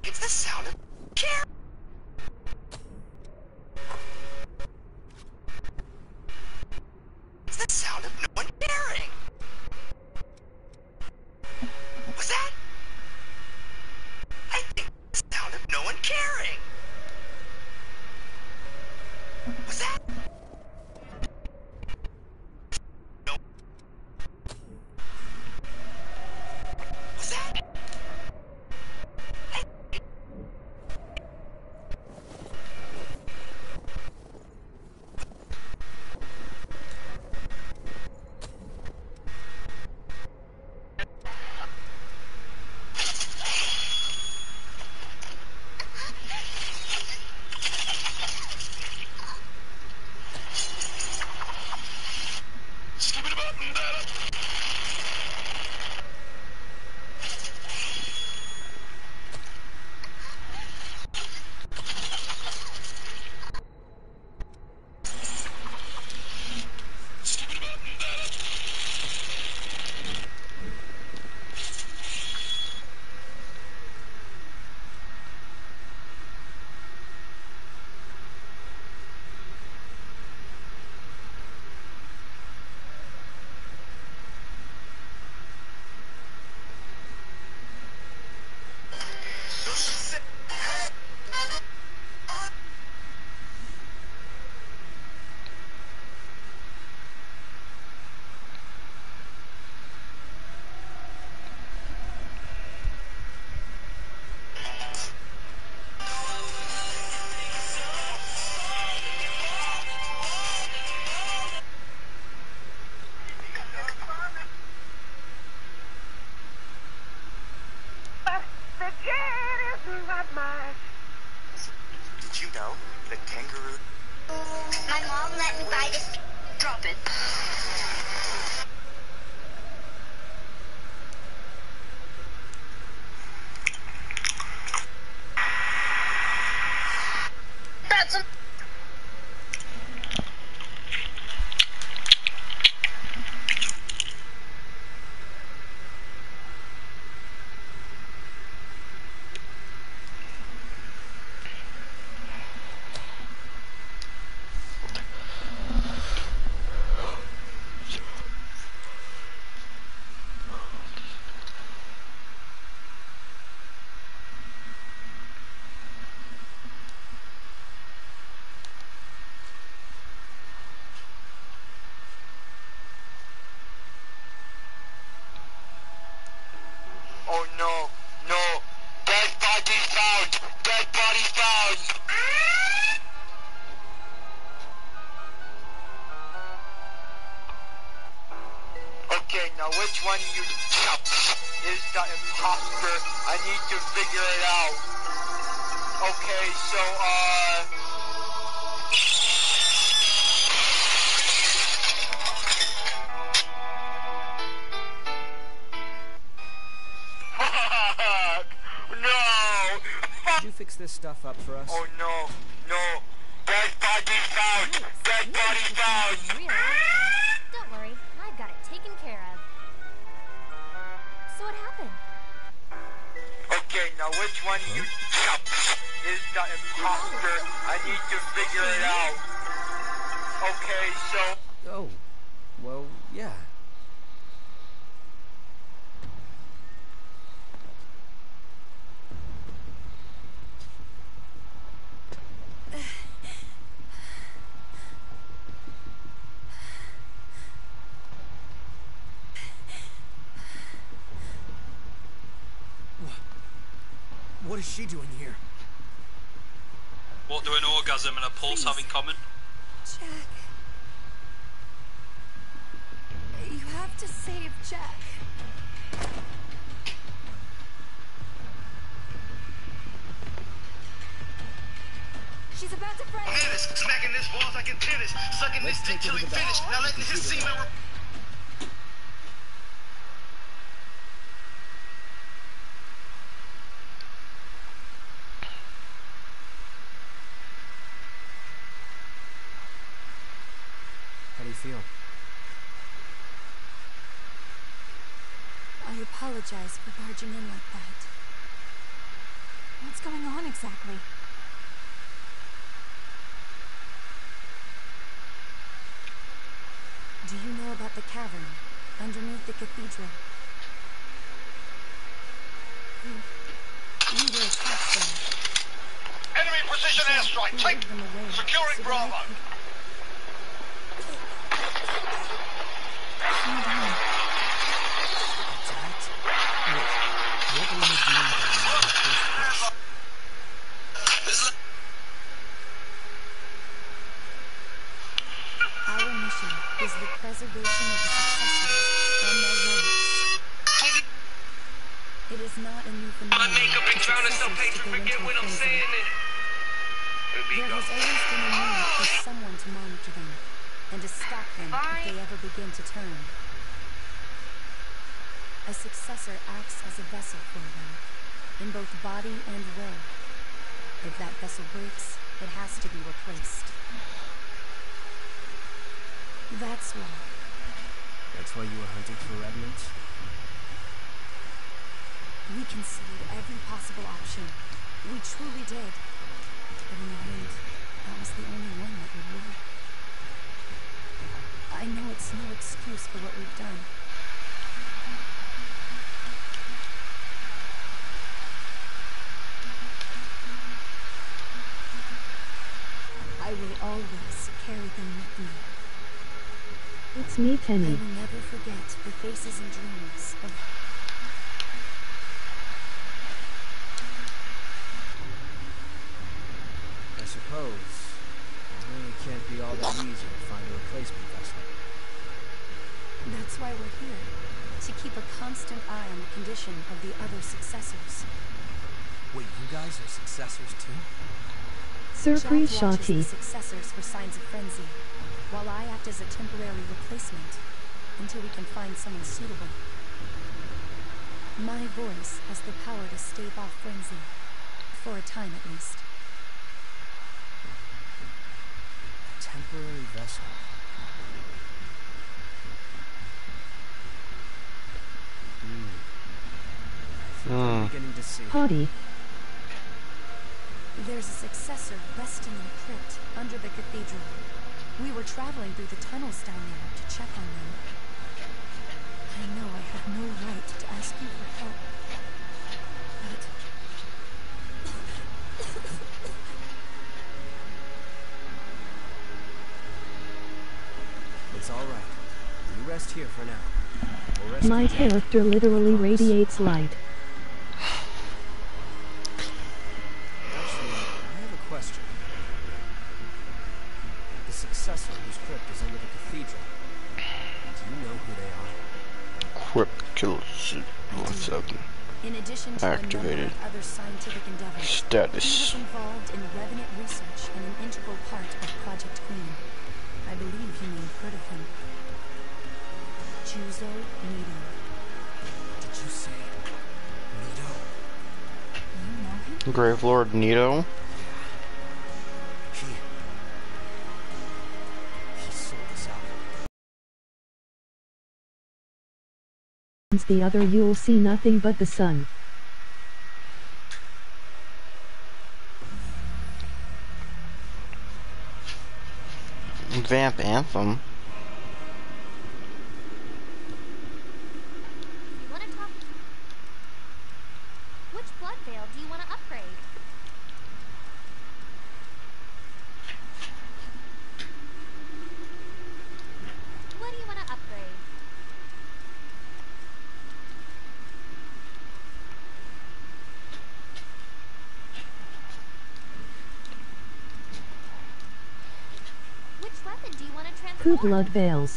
It's the sound of care. It's the sound of no one caring. What's that? I think it's the sound of no one caring. What's that? No. What's that? Did you know that kangaroo... My mom let me buy this. Drop it. That's a... Oh no, no. Dead body found! Dead body found! Okay, now which one of you chaps is the imposter? I need to figure it out. Okay, so, no! Could you fix this stuff up for us? Oh no, no. Dead body found! Dead body found! Don't worry, I've got it taken care of. So what happened? Okay, now which one of you chaps is the imposter? I need to figure it out. Okay, so... Oh, well, yeah. What is she doing here? What do an orgasm and a pulse have in common? Jack. You have to save Jack. She's about to break. Tennis, smacking this balls like in tennis, sucking this dick till he finished. Now letting his semen... How do you feel? I apologize for barging in like that. What's going on exactly? Do you know about the cavern underneath the cathedral? We were attacked there. Enemy precision airstrike. Take. Them away Securing so that Bravo. I could- What were you doing there in the first place? Our mission is the preservation of the successors and their relics. It is not a new phenomenon. My makeup for is drowning so successors pace to to go forget into when a I'm prison. saying it. There has always been a need for someone to monitor them and to stop them if they ever begin to turn. A successor acts as a vessel for them, in both body and will. If that vessel breaks, it has to be replaced. That's why. That's why you were hunting for remnants? We considered every possible option. We truly did. But in the end, that was the only one that would work. I know it's no excuse for what we've done. I will always carry them with me. It's me, I Tenny. will never forget the faces and dreams of... I suppose it really can't be all that easy to find a replacement vessel. That's why we're here. To keep a constant eye on the condition of the other successors. Wait, you guys are successors too? Surprise Jack watches Shotty. the successors for signs of frenzy, while I act as a temporary replacement until we can find someone suitable. My voice has the power to stave off frenzy, for a time at least. A temporary vessel. I think I'm beginning to see. Potty. There's a successor resting in a crypt under the cathedral. We were traveling through the tunnels down there to check on them. I know I have no right to ask you for help, but... It's all right. You rest here for now. We'll rest My you down. character literally radiates light. Actually, I have a question. The successor whose crypt is under the cathedral. Do you know who they are? Crypt killers. 1 second. In addition to Activated. a number of other scientific endeavors, he Status. was involved in Revenant research and an integral part of Project Queen. I believe you may have heard of him. Juzo Nito. Did you say Nito? You know him? Grave Lord Nito. He sold us out. The other you'll see nothing but the sun. Vamp Anthem. You want to talk? Which blood veil do you want to upgrade? What do you want to upgrade? Which weapon do you want to Who transform? blood veils?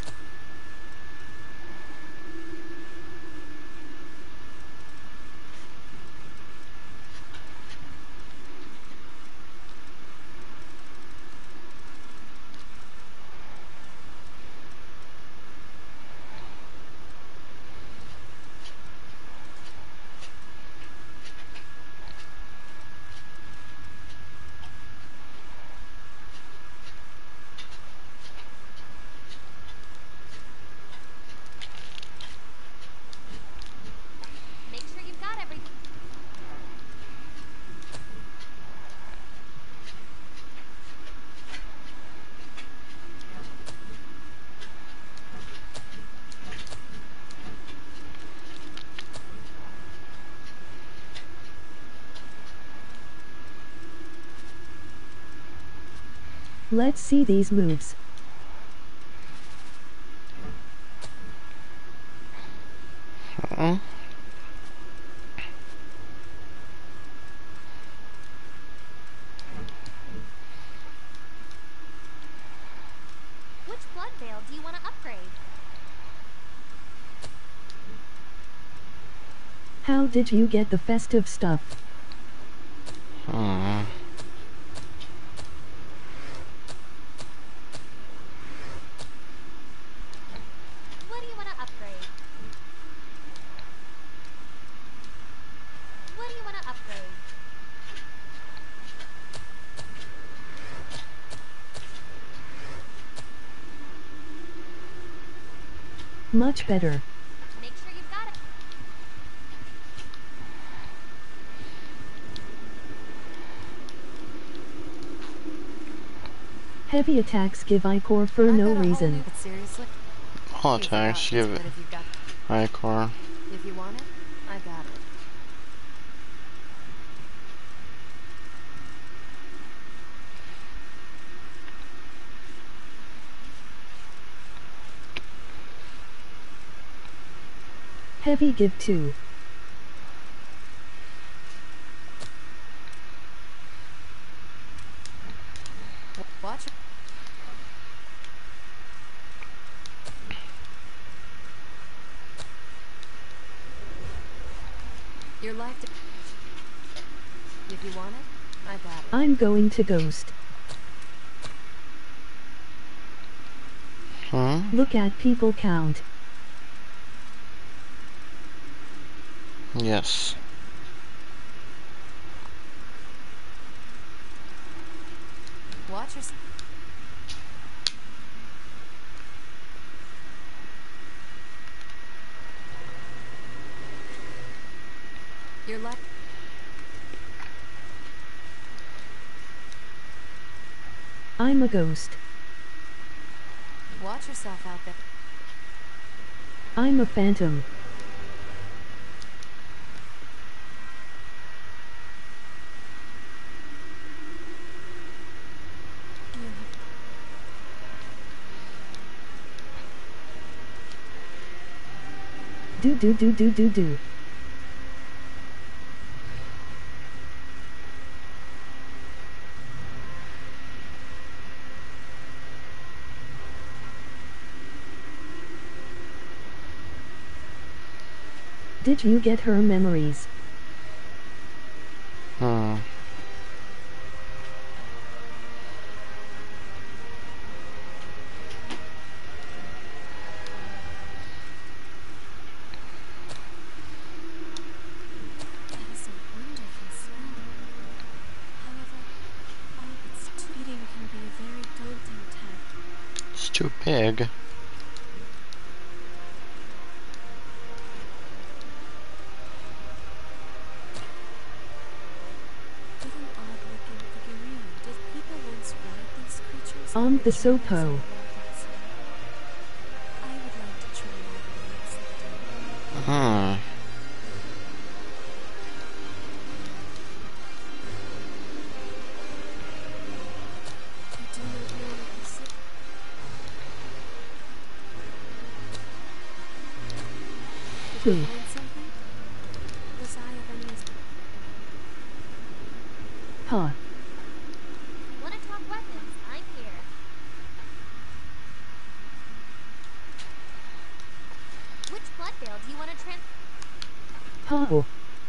Let's see these moves. Huh? Which blood veil do you want to upgrade? How did you get the festive stuff? Hmm. What do you want to upgrade? What do you want to upgrade? Much better. Make sure you've got it. Heavy attacks give Ichor for no reason. But seriously, All attacks give it if you've got Ichor. if you want it, I got it. Heavy give 2. Watch it. Your life. If you want it, I got it. I'm going to ghost. Huh? Look at people count. Yes. Watch your. Your life. I'm a ghost. Watch yourself out there. I'm a phantom. Do. Did you get her memories? Hmm. That is a wonderful smell. However, all of its eating can be a very daunting task. It's too big. What an odd-looking figurine. Did people once ride these creatures? On the Sopo. I would like to try riding one someday. Hmm. I do not know what this is. Who? Find something? Was I of any use? Huh. Want to talk weapons? I'm here. Which blood veil do you want to Huh.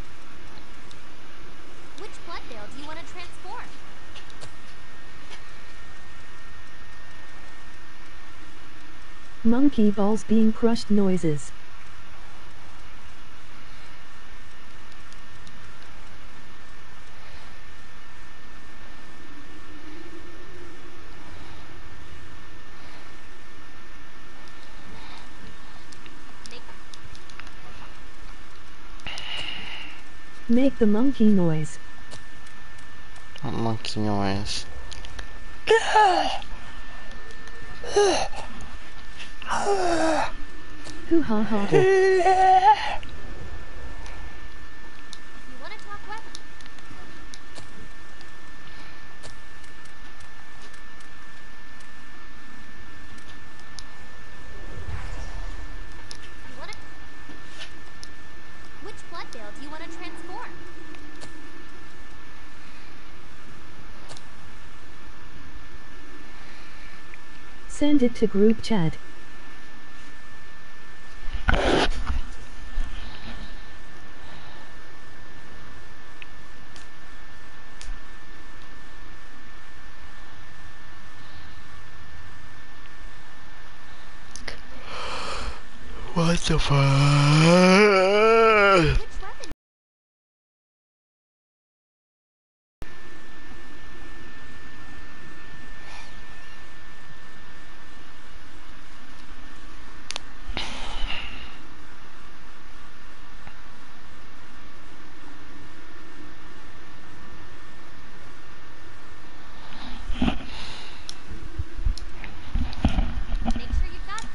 Which blood veil do you want to transform? Monkey balls being crushed noises. Make the monkey noise. What monkey noise? Hoo ha ha. If you want to talk weapons, Send it to group chat. What the fuck? Which weapon? Make sure you've got.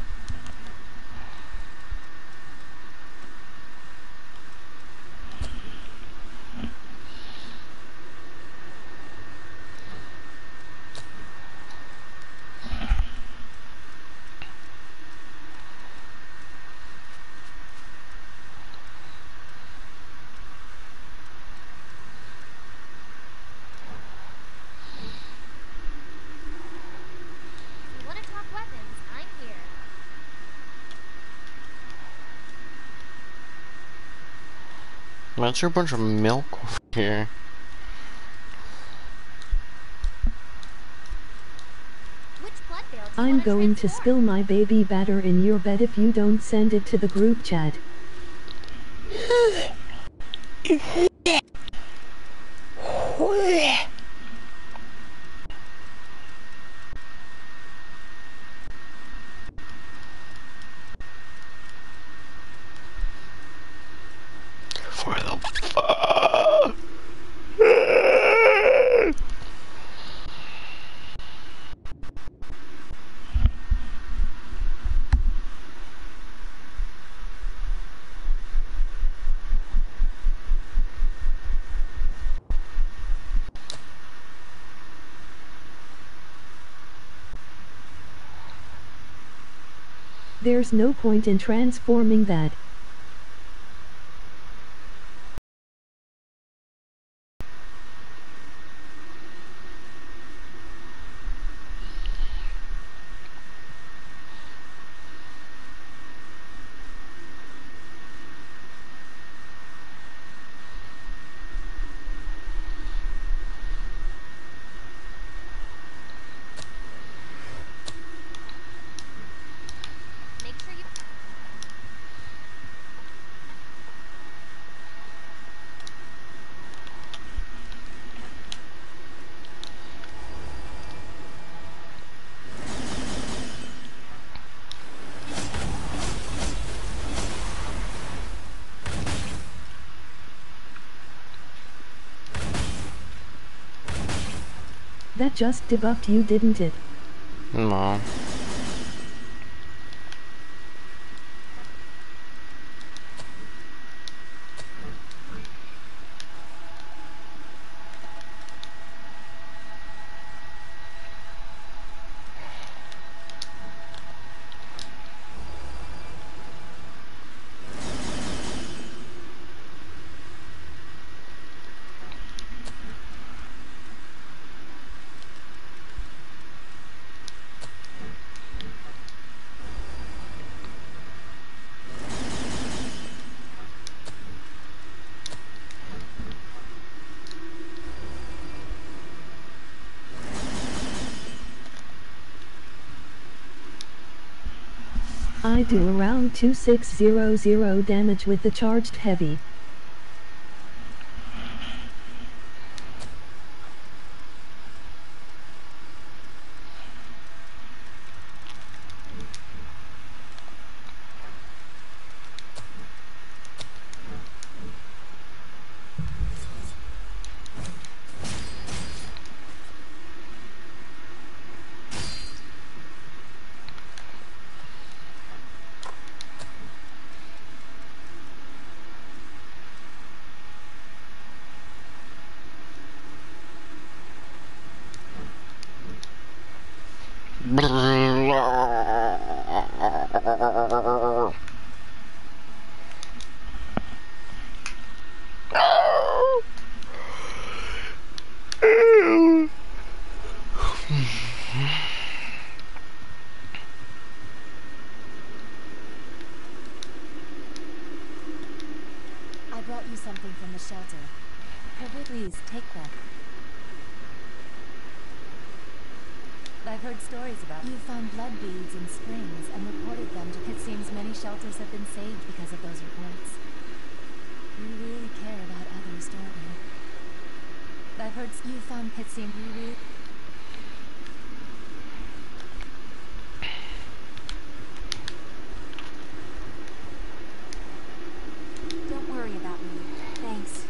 If you want to talk weapons, I'm here. Why's there a bunch of milk over here? Which blood veil do you I'm want going to transform? spill my baby batter in your bed if you don't send it to the group chat. For the fuck? There's no point in transforming that. Make sure you. That just debuffed you, didn't it? No. I do around 2600 damage with the charged heavy. shelter. Please take them. I've heard stories about you found blood beads in springs and reported them to. It seems many shelters have been saved because of those reports. You really care about others, don't you? I've heard you found it seemed you really. Don't worry about me. Thanks.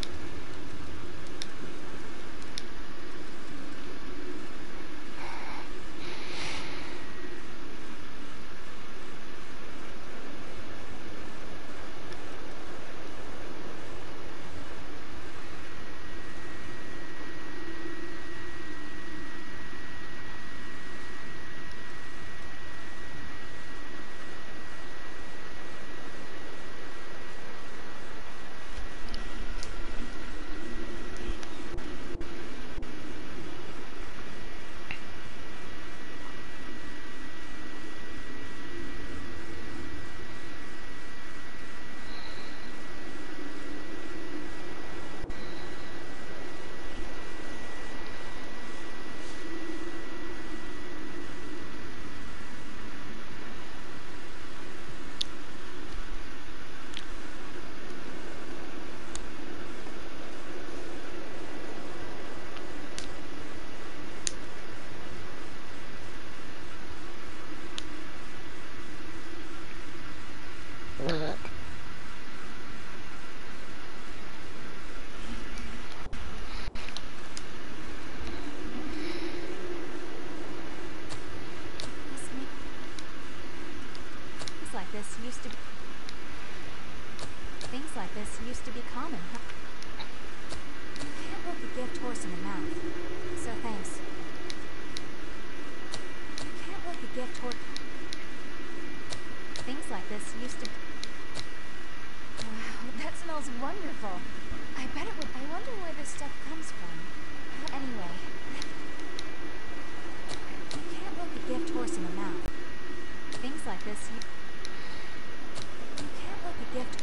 Things like this used to be common. You can't look a gift horse in the mouth. So thanks. You can't look a gift horse. Things like this used to. Wow, that smells wonderful. I bet it would. I wonder where this stuff comes from. Anyway. You can't look a gift horse in the mouth. Things like this. You can't look a gift.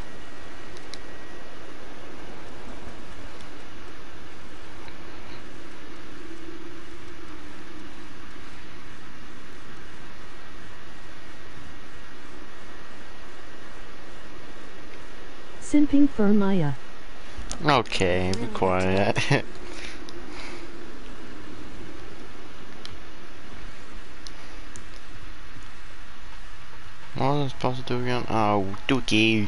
Simping for Maya. Okay, be quiet. What was I supposed to do again? Oh, Dookie.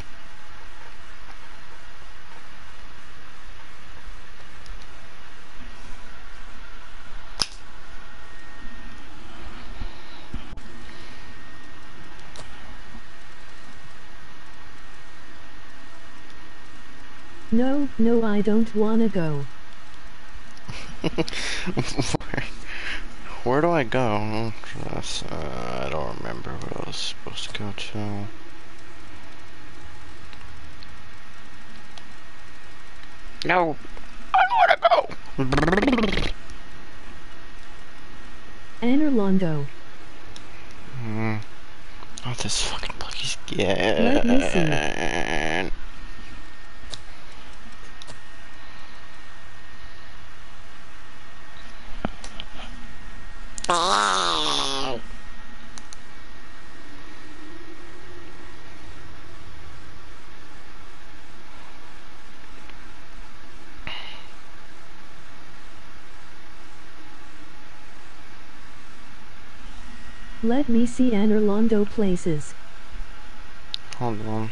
No, I don't wanna go. Where do I go? I don't remember where I was supposed to go to. No, I don't wanna go. Anorlando. Oh, this fucking place. Yeah. Let me see. Let me see Anorlando places. Hold on.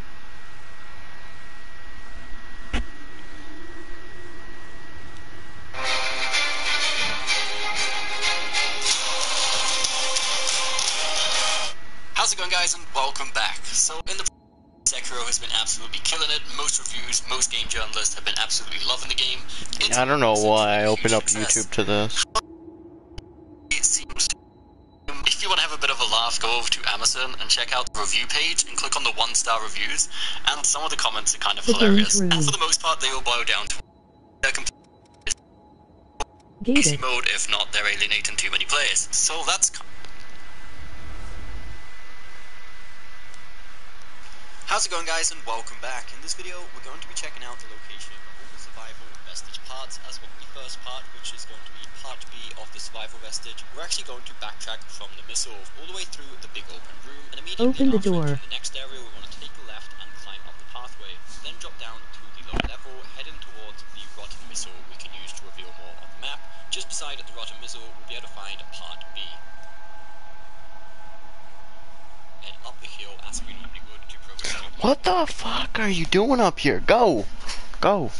How's it going, guys, and welcome back. So in the Sekiro has been absolutely killing it. Most reviews, most game journalists have been absolutely loving the game. I don't know why I opened up YouTube to this. It seems. If you want to have a bit of a laugh, go over to Amazon and check out the review page and click on the 1-star reviews. And some of the comments are kind of hilarious. And for the most part, they all boil down to they're easy mode. If not, they're alienating too many players. So that's. How's it going, guys, and welcome back. In this video, we're going to be checking out the location of all the parts as well. The first part, which is going to be part B of the survival vestige, we're actually going to backtrack from the missile all the way through the big open room, and immediately Open the after door. entering the next area, we want to take a left and climb up the pathway, then drop down to the lower level, heading towards the rotten missile we can use to reveal more on the map. Just beside the rotten missile, we'll be able to find part B. And up the hill as we normally would to progress. What the fuck are you doing up here? Go! Go!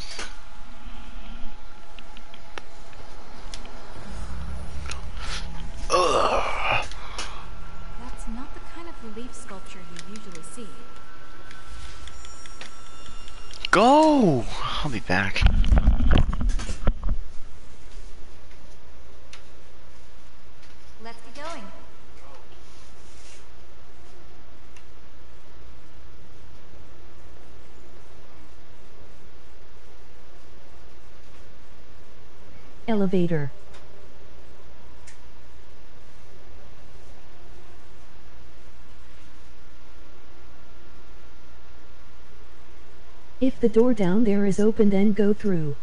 Ugh. That's not the kind of relief sculpture you usually see. Go! I'll be back. Let's get going. Elevator. If the door down there is open, then go through.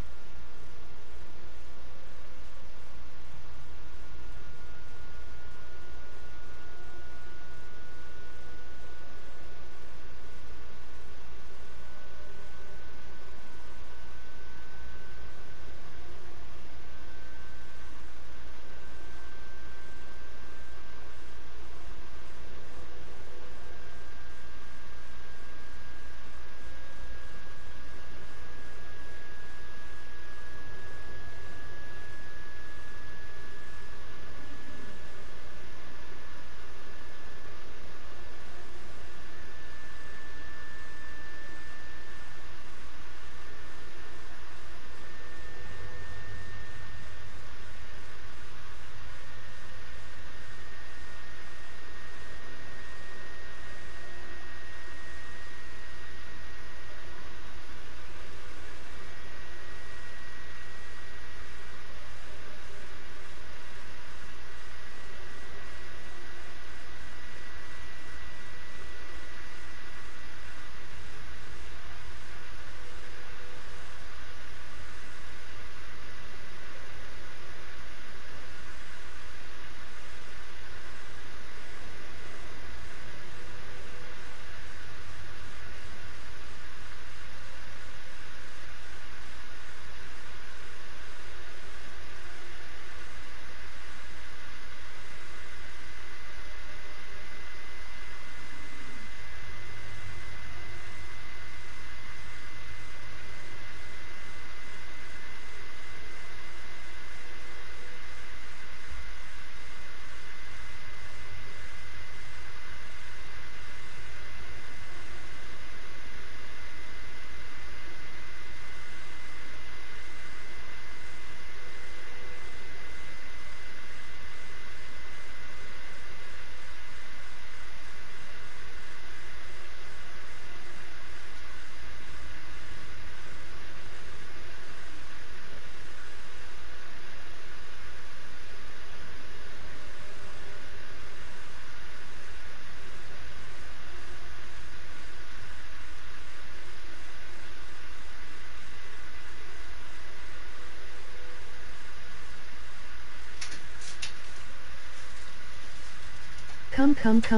Come.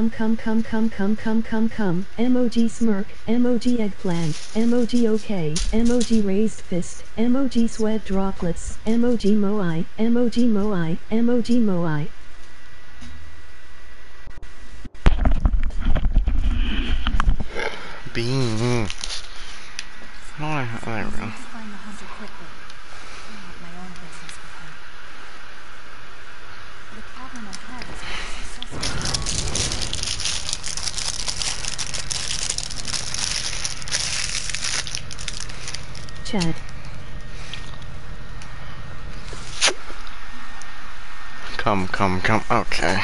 Emoji smirk, emoji eggplant, emoji okay, emoji raised fist, emoji sweat droplets, emoji moai, emoji moai, emoji moai. Bean. Oh, there we go. Find the hunter quickly. I have my own business with him. The cavern ahead is successful. Chad. Come. Okay.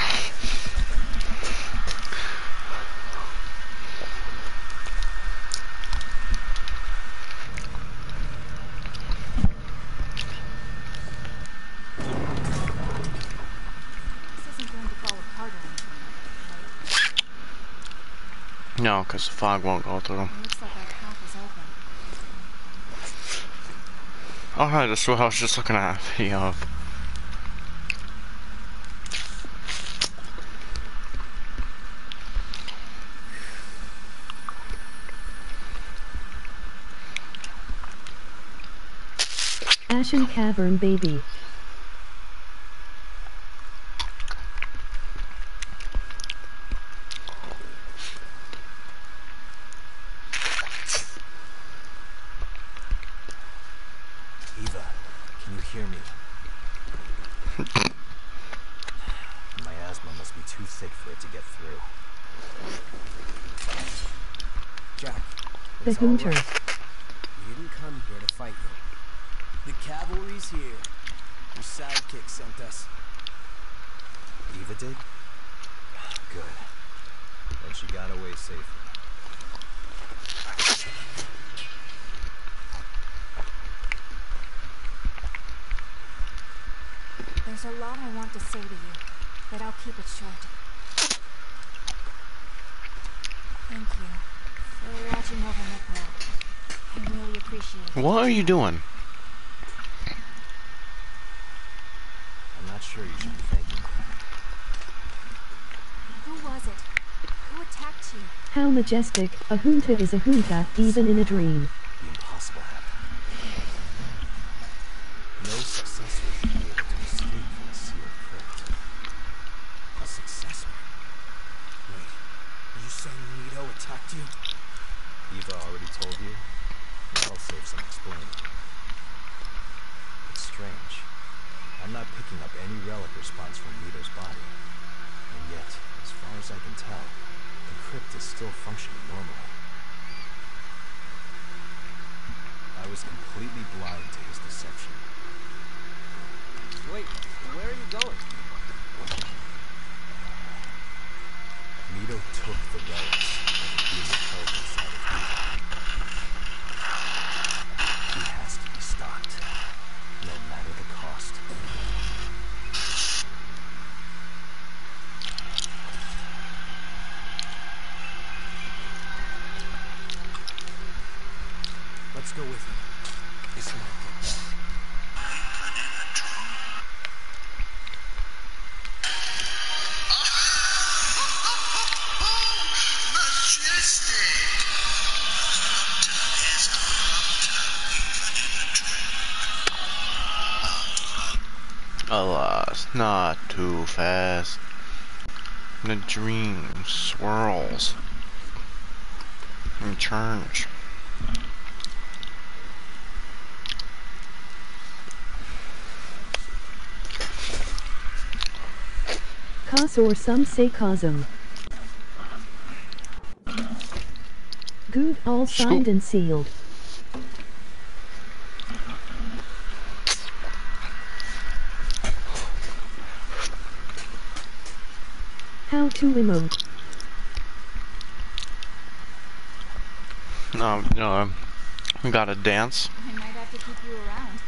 No, because the fog won't go through. Looks like our path is Oh, that's what I was just looking at a video of. Ashen Cavern Baby. Eva, can you hear me? My asthma must be too thick for it to get through. Jack, The it's all Hunter. right. We didn't come here to fight you. The cavalry's here. Your sidekick sent us. Eva did? Good. Then she got away safely. There's a lot I want to say to you, but I'll keep it short. Thank you for watching over Nicola. I really appreciate it. What are you doing? I'm not sure you should be thanking me. Who was it? Who attacked you? How majestic, a junta is a junta, even in a dream. The impossible happened. No successor should be able to escape from the sealed crypt. A successor? Wait, are you saying Nito attacked you? Eva already told you? I'll save some explaining. It's strange. I'm not picking up any relic response from Nito's body. And yet, as far as I can tell, the crypt is still functioning normally. I was completely blind to his deception. Wait, where are you going? Nito took the relics that are being held inside of me. He has to be stopped, no matter the cost. Let's go with him. This might get better. Alas, not too fast. The dream swirls and turns. Cos or some say cosm. Good, all signed and sealed. How to emote. No, we gotta dance. I might have to keep you around.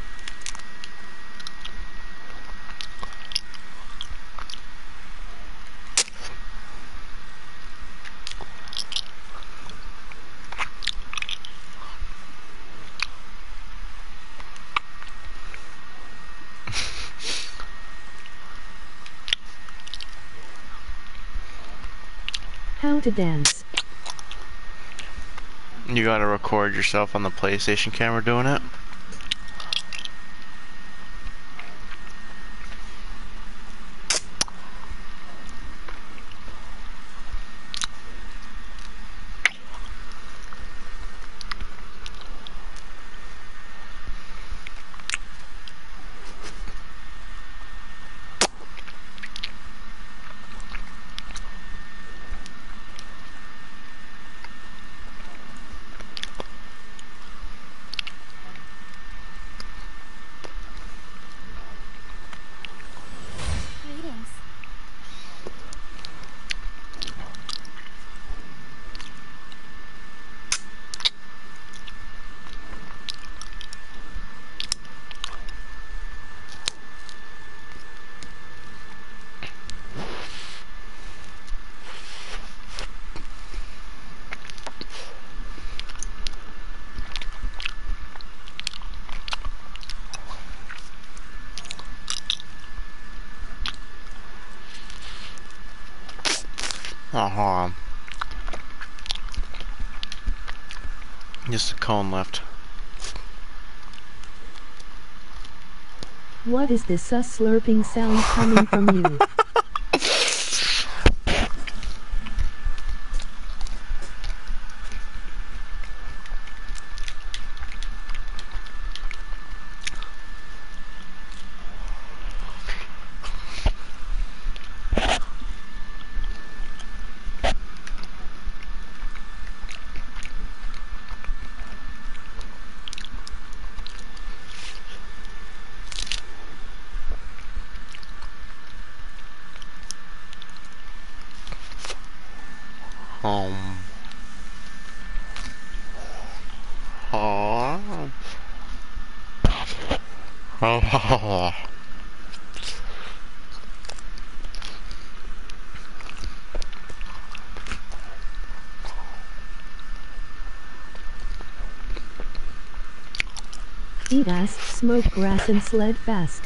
How to dance. You gotta record yourself on the PlayStation camera doing it. Oh, hold on. Just a cone left. What is this sus slurping sound coming from you? Oh. Eat ass, smoke grass and sled fast.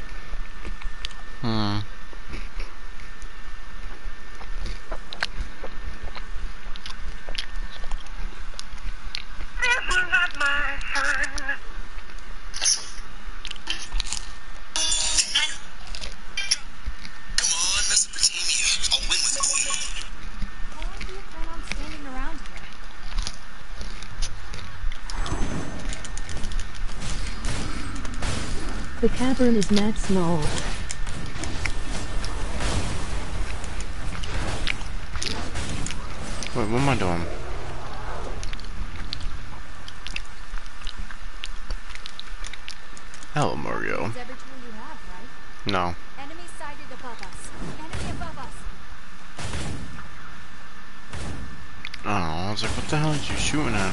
How long do you plan on standing around here? The cavern is mad small. Wait, what am I doing? Hello, Mario. It's every tool you have, right? No. Enemy sighted above us. Enemy above us. Oh, I was like, what the hell is you shooting at?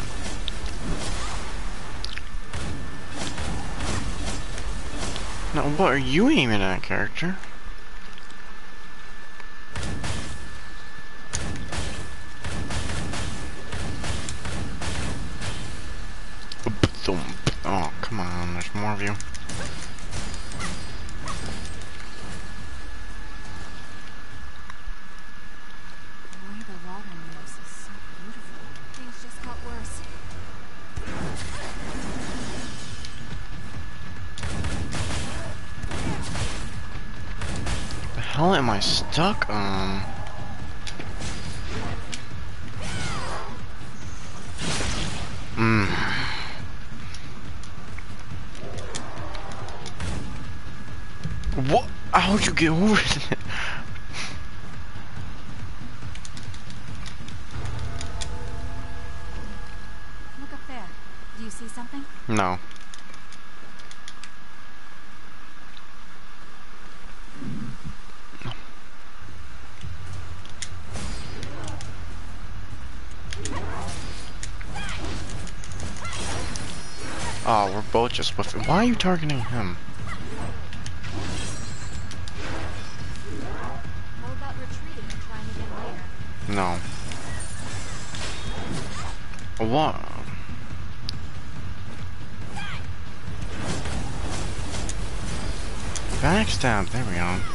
Now, what are you aiming at, character? Oh, come on, there's more of you. The way the water moves is so beautiful. Things just got worse. The hell am I stuck on? What? How'd you get over it? Look up there. Do you see something? No. Oh, we're both just with him. Why are you targeting him? How about retreating and trying again later? No. What? Backstab, there we go.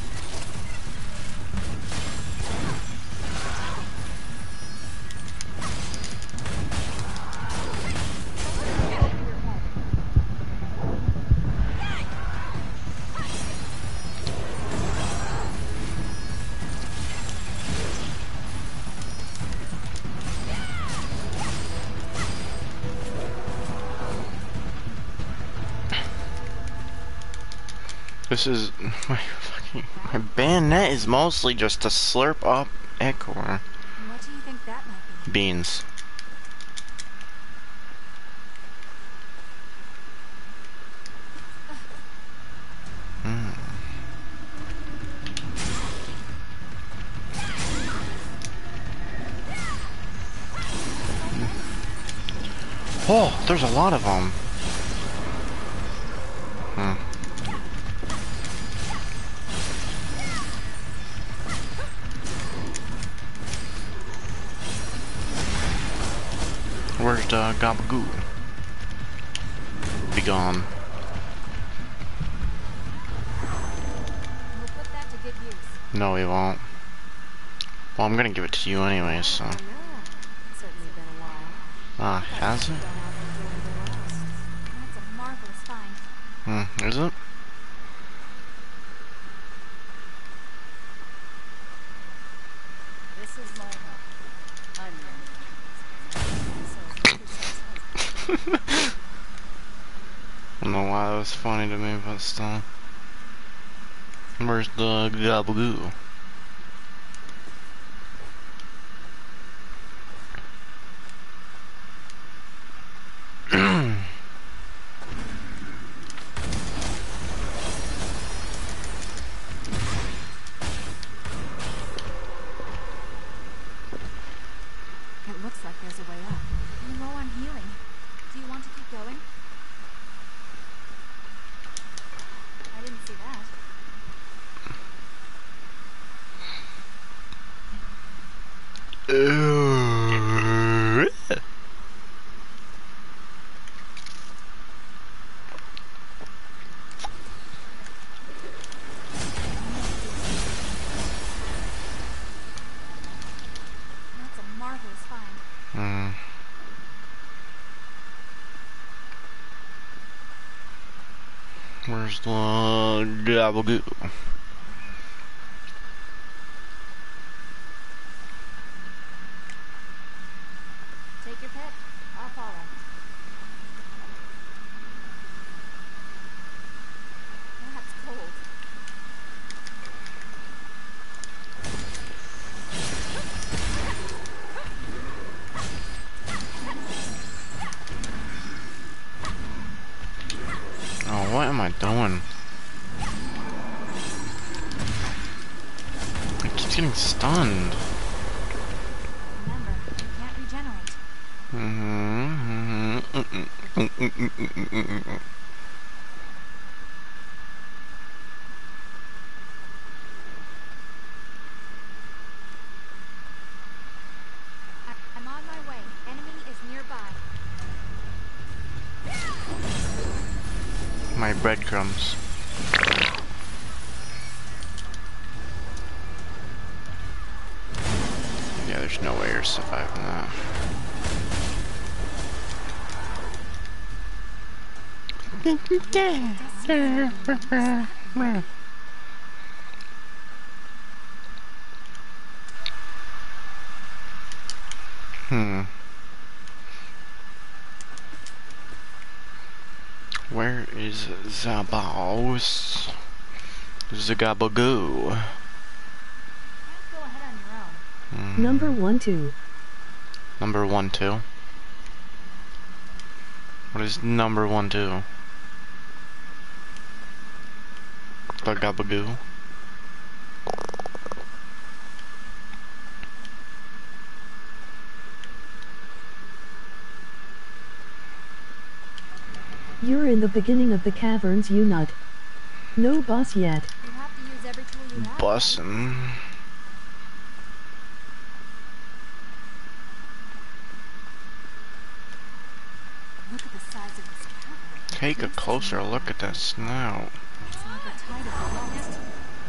This is my bayonet is mostly just to slurp up Ichor. What do you think that might be? Beans. Oh, there's a lot of them. Where's the Gabagoo? Be gone. We'll put that to good use. No, he won't. Well, I'm gonna give it to you anyway, so. It's certainly been a while. Ah, has it? That's a marvelous find. Is it? This is my home. I'm your I don't know why that was funny to me, but still. Where's the gabagoo? It looks like there's a way up. You're low on healing. Do you want to keep going? I didn't see that. That's a marvelous find. Where's the gabagoo? Take your pick. I'll follow. That's cold. Oh, what am I doing? I keep getting stunned. Remember, you can't regenerate. I'm on my way. Enemy is nearby. My breadcrumbs. Yeah, there's no way you're surviving that. Where is Zabaos? Zagabagoo. Go ahead on your own. Number 1-2. Number 1-2. What is number 1-2? The Gabagoo. You're in the beginning of the caverns, you nut. No boss yet. You have to use every tool you have. Bussin'. Look at the size of this cavern. Take a closer look at that snout. It's like a tide of frost.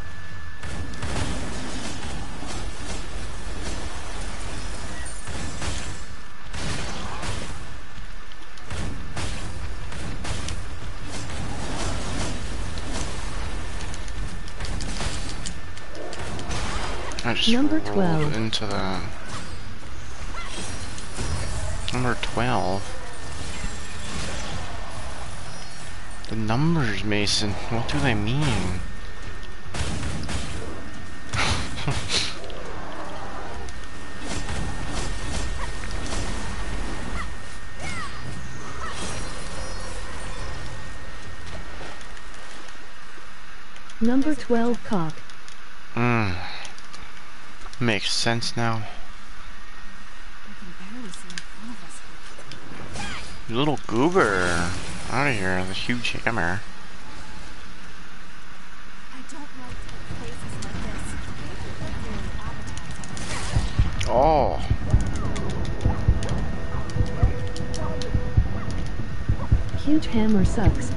I just Number rolled 12. into that. Number 12. The numbers, Mason. What do they mean? Number 12 cock. Makes sense now. We can barely see in front of us. You little goober. Out of here, the huge hammer. I don't like places like this. They look really appetizing. Oh. Huge hammer sucks.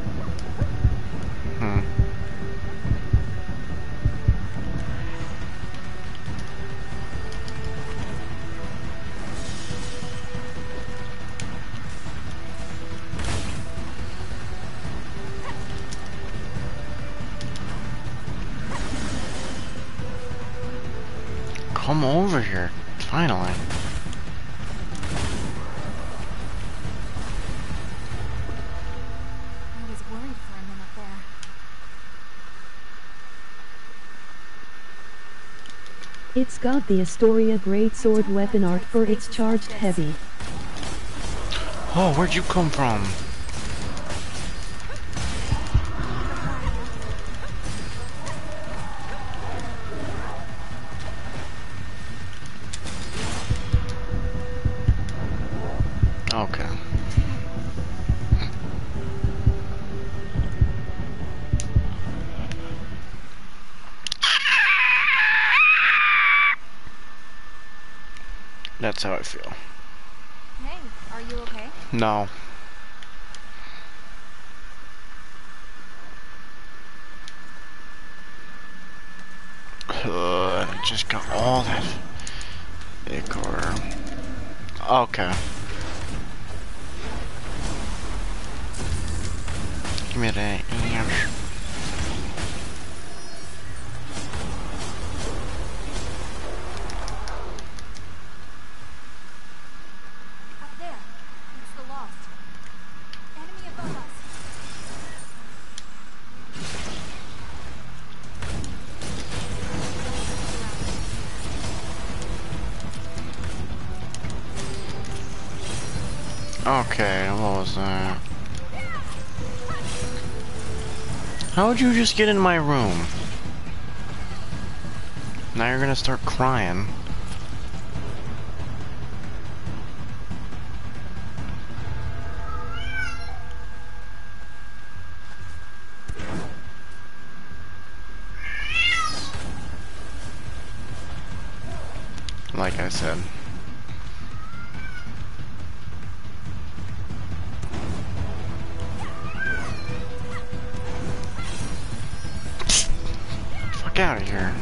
come over here. Finally. I was worried for a minute there. It's got the Astoria Greatsword weapon art for its charged heavy. Oh, where'd you come from? Okay. That's how I feel. Hey, are you okay? No. I just got all that ichor. Okay. Give me that inch. Up there. It's the lost. Enemy above us. Okay, what was that? How would you just get in my room? Now you're gonna start crying. Like I said. Fuck out of here.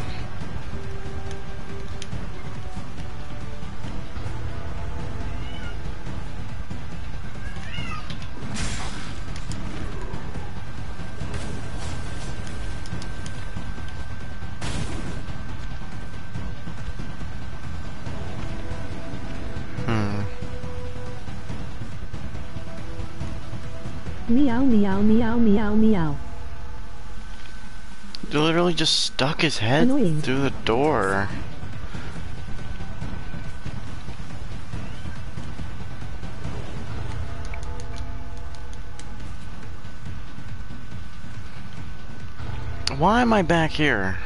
Meow meow meow meow meow. He literally just stuck his head Annoying. through the door. Why am I back here?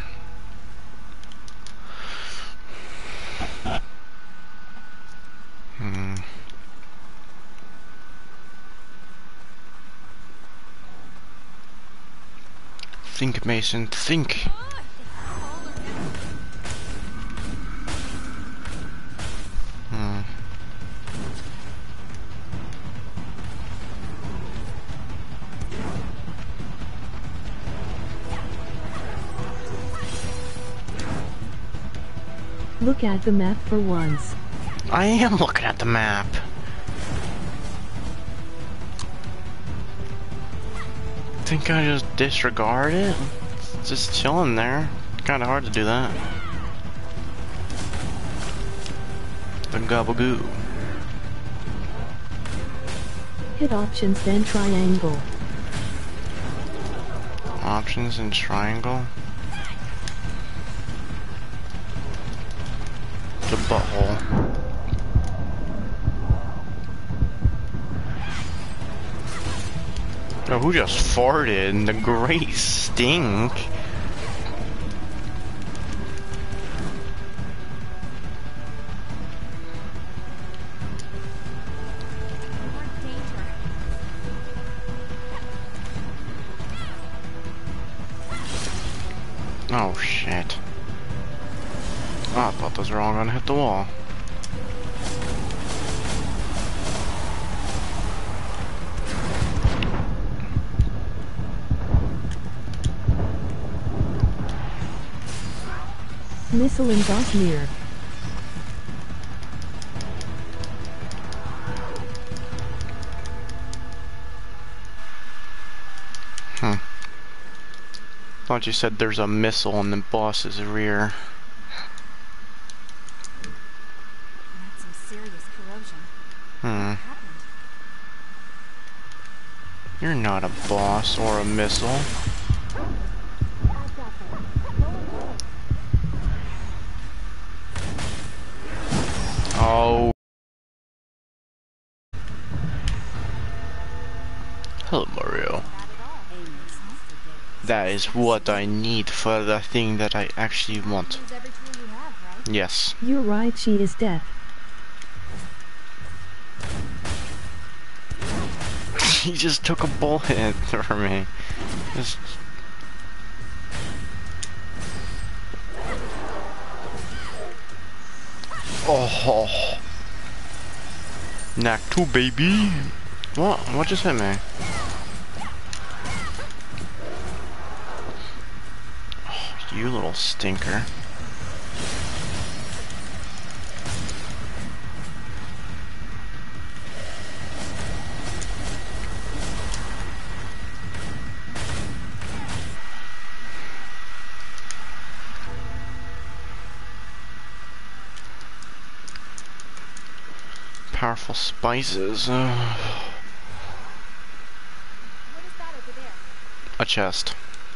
Think, Mason, think. Look at the map for once. I am looking at the map. Think I just disregard it? It's just chilling there. Kinda hard to do that. The gabagoo. Hit options then triangle. Options and triangle. The butthole. Oh, who just farted? The great stink. Oh shit. Oh, I thought those were all gonna hit the wall. Missile in Bosnia. Thought you said there's a missile in the boss's rear. You're not a boss or a missile. Oh. Hello, Mario. That is what I need for the thing that I actually want. Yes. You're right, she is deaf. He just took a bullet from me. Just... Oh. Knack 2, baby. What? What just hit me? Oh, you little stinker. Powerful spices. What is that over there? A chest.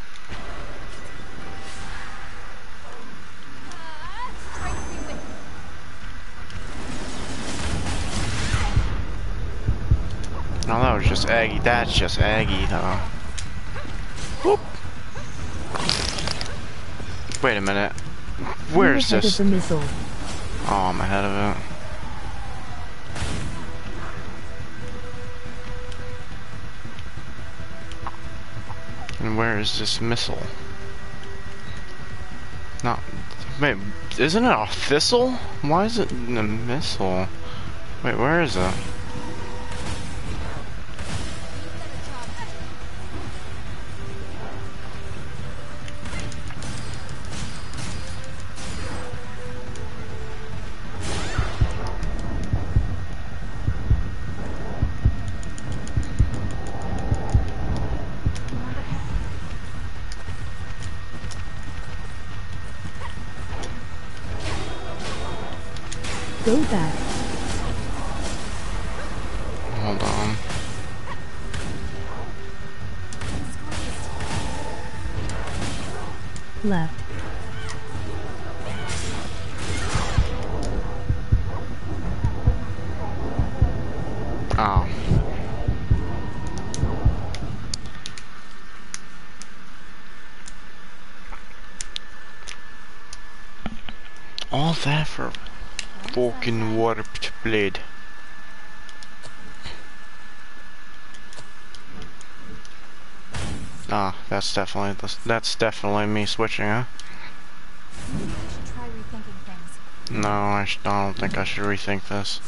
Oh, that was just Aggie. That's just Aggie, though. Whoop. Wait a minute. Where's You're ahead this? of the missile. Oh, I'm ahead of it. And where is this missile? No, wait, isn't it a thistle? Why is it a missile? Wait, where is it? Go back. Hold on. Left. Oh. All that for fucking warped blade. Ah, that's definitely me switching, huh? Maybe we should try rethinking things. No, I don't think I should rethink this.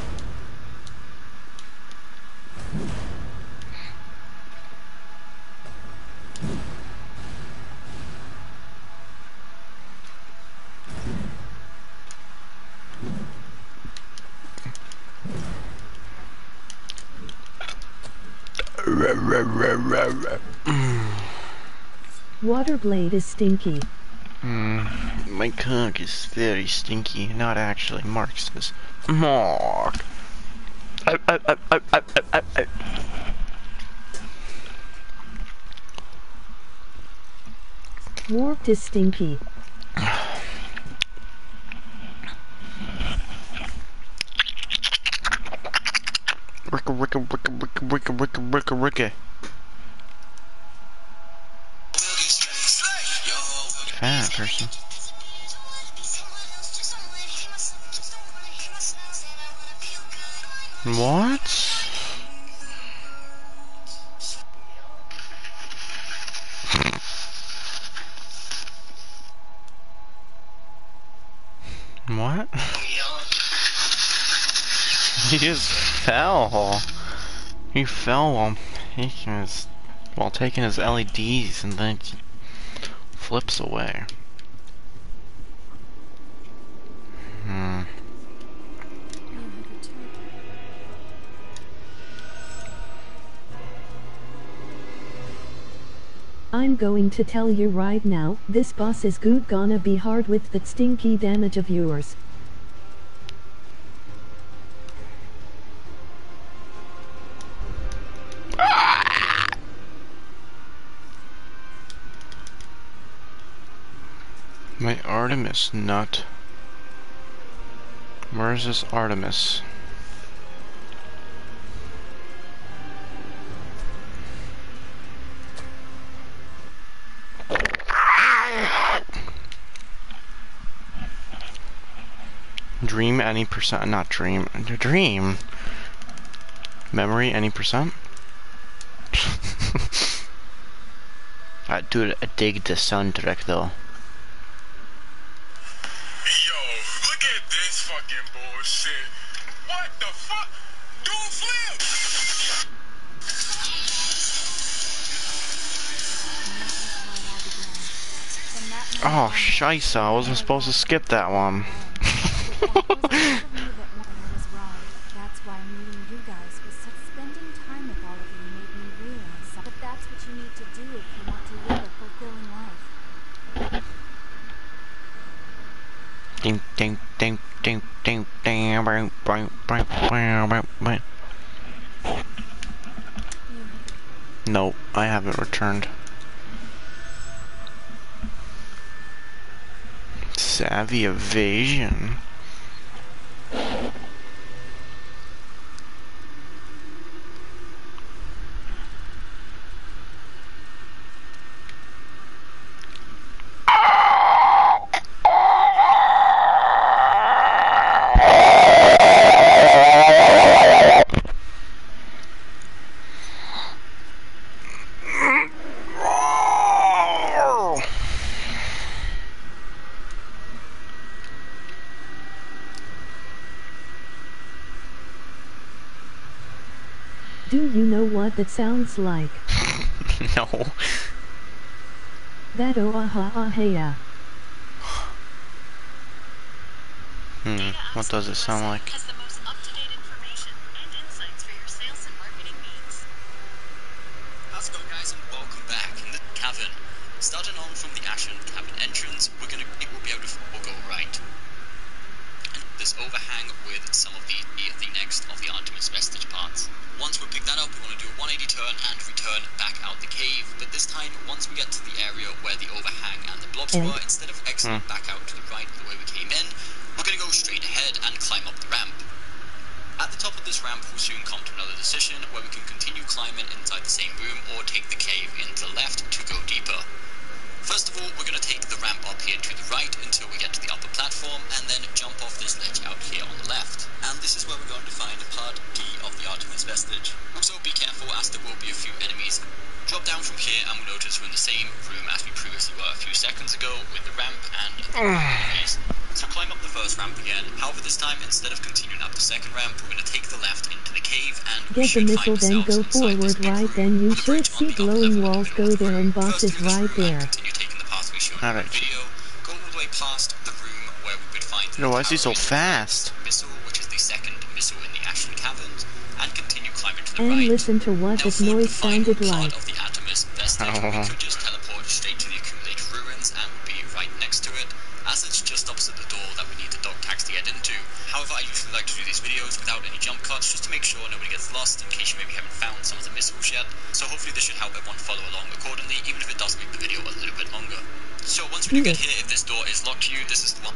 Waterblade is stinky. My cock is very stinky. Not actually. Mark says. Mark. Warped is stinky. Ricka. Fat person. What? What? He just fell. He fell while taking his LEDs and then flips away. I'm going to tell you right now, this boss is gonna be hard with that stinky damage of yours. My Artemis nut. Where is this Artemis? Dream any percent, not dream. Dream. Memory any percent? Dude, I dig the soundtrack though. Yo, look at this fucking bullshit. What the fuck? Do a flip! Oh, scheisse, I wasn't supposed to skip that one. That's why meeting you guys was such spending time with all of you made me realize that that's what you need to do if you want to live a fulfilling life. Ding ding ding ding ding ding bang bang bang bang bang. No, I haven't returned. Savvy evasion. Do you know what that sounds like? No. That oh-ah-ha-ah-hey-ah. What does it sound like? Has the most up-to-date information and insights for your sales and marketing needs. How's it going, guys, and welcome back in the cavern. Starting on from the Ashen Cavern entrance, we'll be able to go right. And this overhang with some of the next of the Artemis vestige parts. Once we pick that up, we want to do a 180 turn and return back out the cave. But this time, once we get to the area where the overhang and the blobs were, instead of exiting back out to the right the way we came in, we're going to go straight ahead and climb up the ramp. At the top of this ramp, we'll soon come to another decision where we can continue climbing inside the same room or take the cave into the left to go deeper. First of all, we're going to take the ramp up here to the right until we get to the upper platform and then jump off this ledge out here on the left. And this is where we're going to find part D of the Artemis vestige. Also be careful as there will be a few enemies. Drop down from here and we'll notice we're in the same room as we previously were a few seconds ago with the ramp and the enemies. So climb up the first ramp again. However, this time, instead of continuing up the second ramp, we're going to take the left into the cave and get the missile, then go forward right, then you should see glowing walls. Go there and boss is right there. Alright. Video, go all the way past the room where we would find No, why is he so fast? missile, which is the second missile in the Ashen Caverns, and continue climbing to the And right. listen to what this noise sounded like. Of the Artemis vestige, we could just teleport straight to the accumulated ruins and we'll be right next to it, as it's just opposite the door that we need the dog tags to get into. However, I usually like to do these videos without any jump cuts, just to make sure nobody gets lost in case you maybe haven't found some of the missiles yet. So hopefully this should help everyone follow along accordingly, even if it does make the video a little bit longer. So once we do get here, if this door is locked to you, this is the one.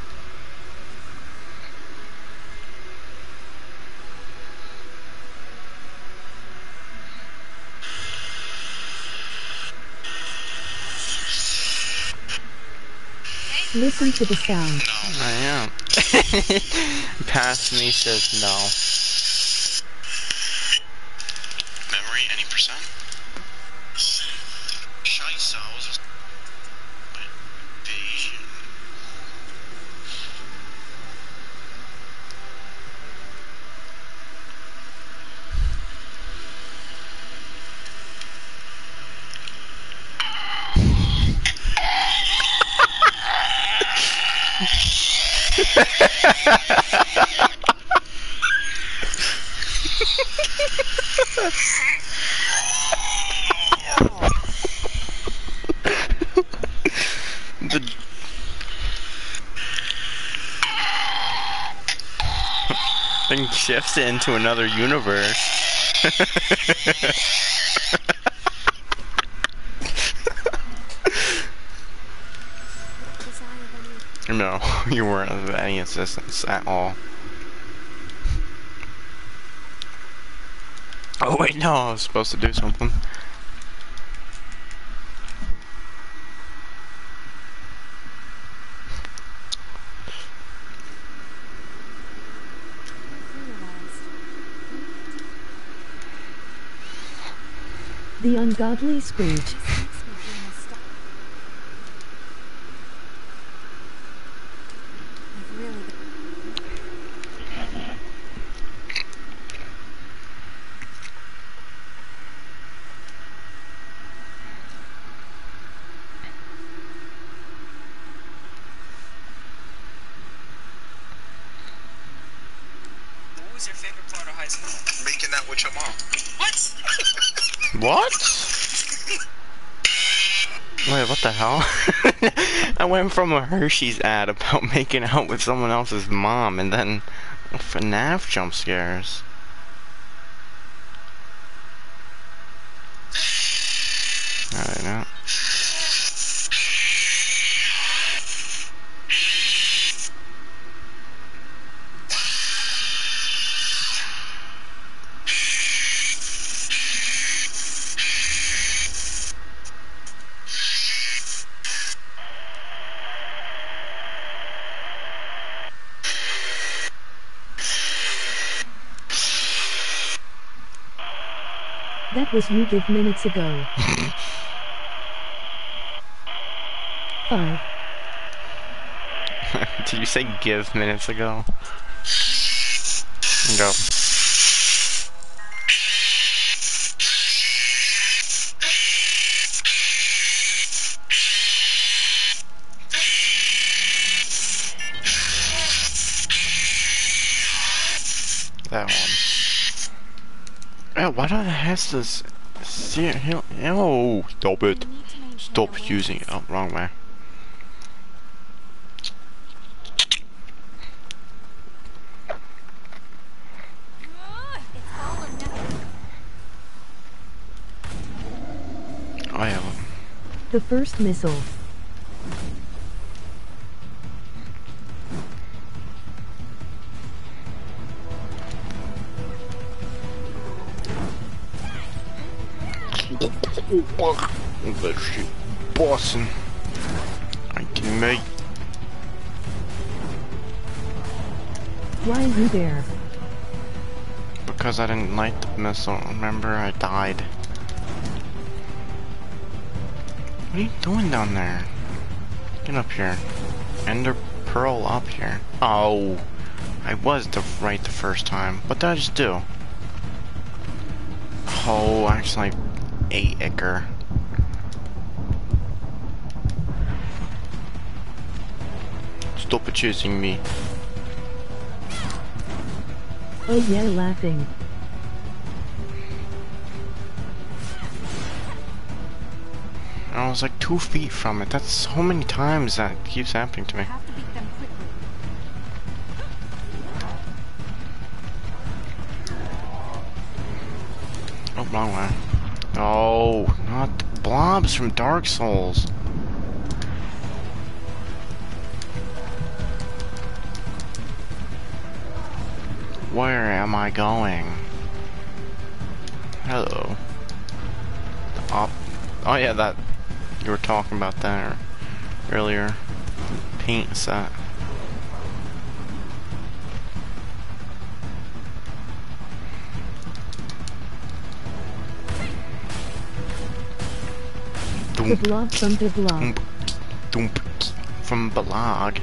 Listen to the sound. I am. Past me says no. Memory, any percent? Scheisse, I was evasion. The thing shifts it into another universe. His eyes No, you weren't of any assistance at all. Oh wait, no, I was supposed to do something. The ungodly Scrooge. What was your favorite part of high school? Making out with your mom. What? What? Wait, what the hell? I went from a Hershey's ad about making out with someone else's mom, and then FNAF jump scares. Alright, now. That was you give minutes ago. 5. Did you say give minutes ago? Go. That one. Why do the has this? Oh, stop it! Stop using it. Oh, wrong way. Oh yeah. The first missile. That shit bossing. I can make. Why are you there? Because I didn't light the missile. Remember, I died. What are you doing down there? Get up here. Ender Pearl up here. Oh, I was right the first time. What did I just do? Oh, actually, I ate Icker. Stop it chasing me. Oh yeah, laughing. I was like 2 feet from it. That's so many times that keeps happening to me. Have to beat them quickly. Oh, wrong way. Oh, not the blobs from Dark Souls. Where am I going? Hello. Oh yeah, that you were talking about that earlier. Paint set. The blob from the blob. Doomp. From Blog.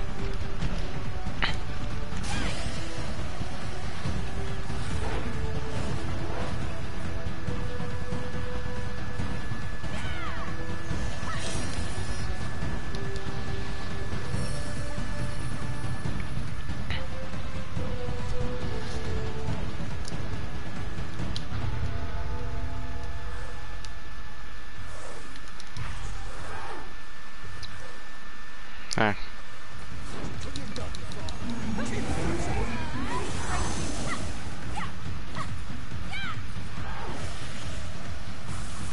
There.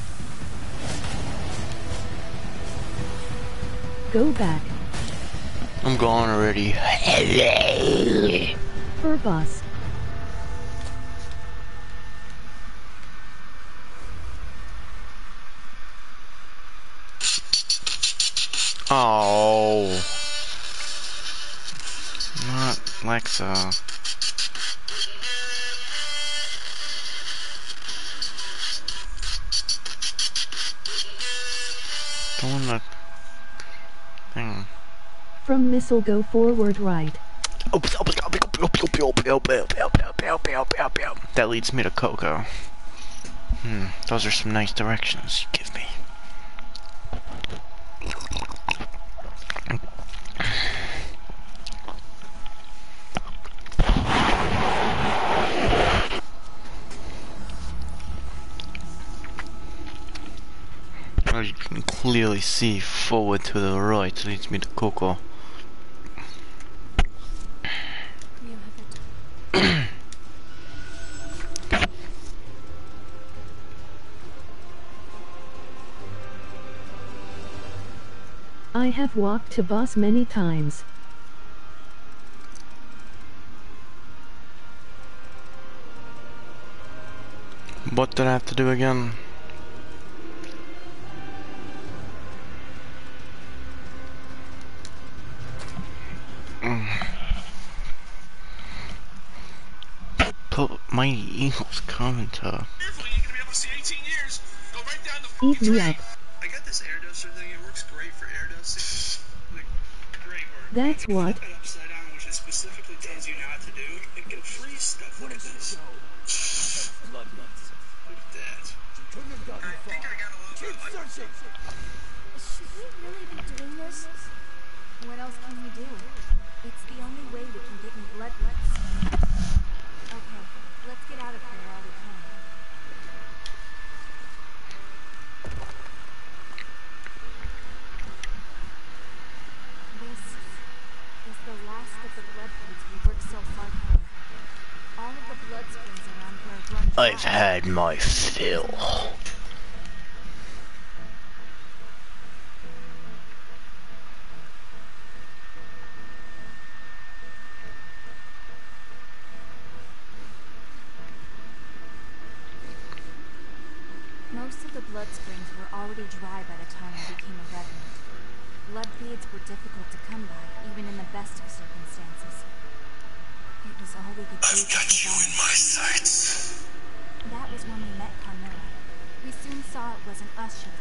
Go back. I'm gone already. Fur boss. Oh. Not Lexa. Don't wanna thing. From missile go forward right. That leads me to Coco. Those are some nice directions you give me. As you can clearly see, forward to the right leads me to Coco. I have walked to boss many times. What did I have to do again? Put Mighty Eagles coming to. Careful, you're gonna be able to see 18 years. Go right down the Eat me up. I got this air duster thing. It works great for air dusting. Like, great work. That's what. Flip it upside down, which it specifically tells you not to do. It can freeze stuff like this. Look at that. I think I got a little bit of light. Should we really be doing this? What else can we do? It's the only way we can get me blood beads. Okay, let's get out of here while we can. This is the last of the blood beads we worked so hard for. All of the blood springs around here have run dry. I've had my fill. Most of the blood springs were already dry by the time I became a revenant. Blood beads were difficult to come by, even in the best of circumstances. It was all we could do. I've got you in my sights. That was when we met Carmilla. We soon saw it wasn't us she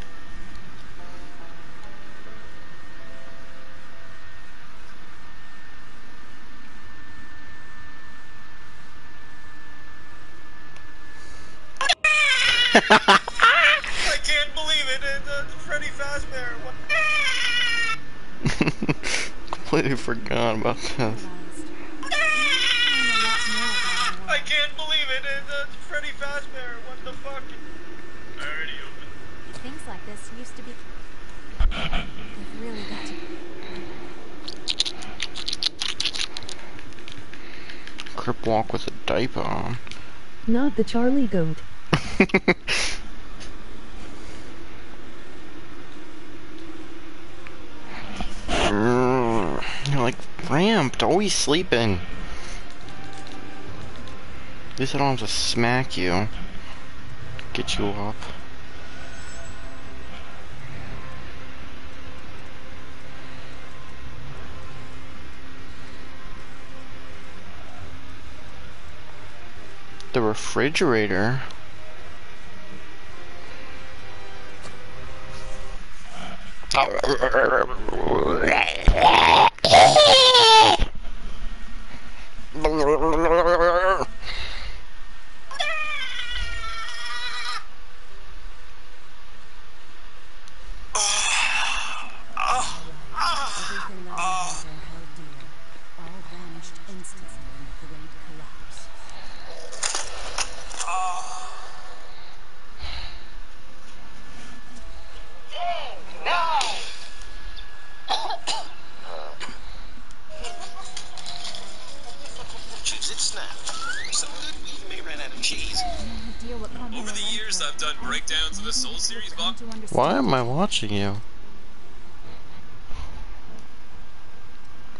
I can't believe it. Freddy Fazbear. Completely forgot about this. I can't believe it. Freddy Fazbear. What the fuck? I already opened. Things like this used to be... They've really got to... Crip walk with a diaper on. Not the Charlie goat. You're like ramped, always sleeping. At least I don't have to smack you. Get you up. The refrigerator. Over the years, I've done breakdowns of the Soul series box. Why am I watching you?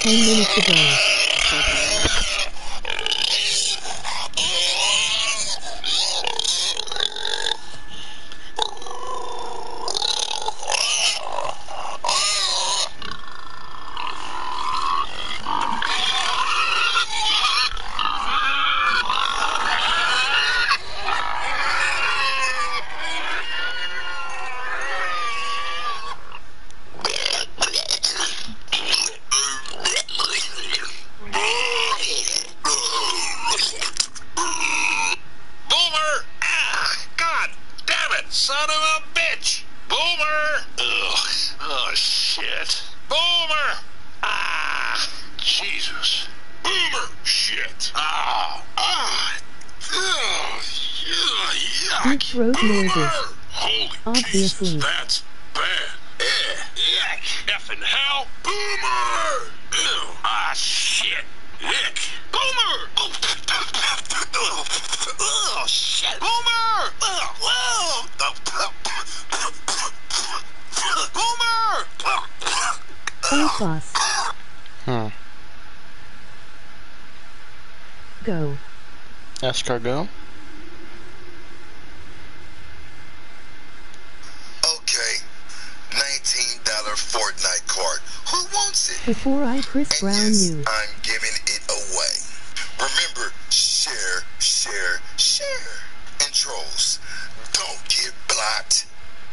10 minutes ago. Son of a bitch! Boomer! Ugh. Oh, shit. Boomer! Ah! Jesus. Boomer! Shit. Ah! Ah! Oh, Deep throat noises. Holy Obviously. Jesus, that's bad. Yuck. Effing hell. Boomer! Ew. Ah, shit. Ick. Boomer! Oh, shit. Boomer! Boomer! Boss. Go. Escargot? Okay. $19 Fortnite card. Who wants it? Before I Chris Brown you. I'm giving it away. Remember, share, share, share. And trolls, don't get blocked.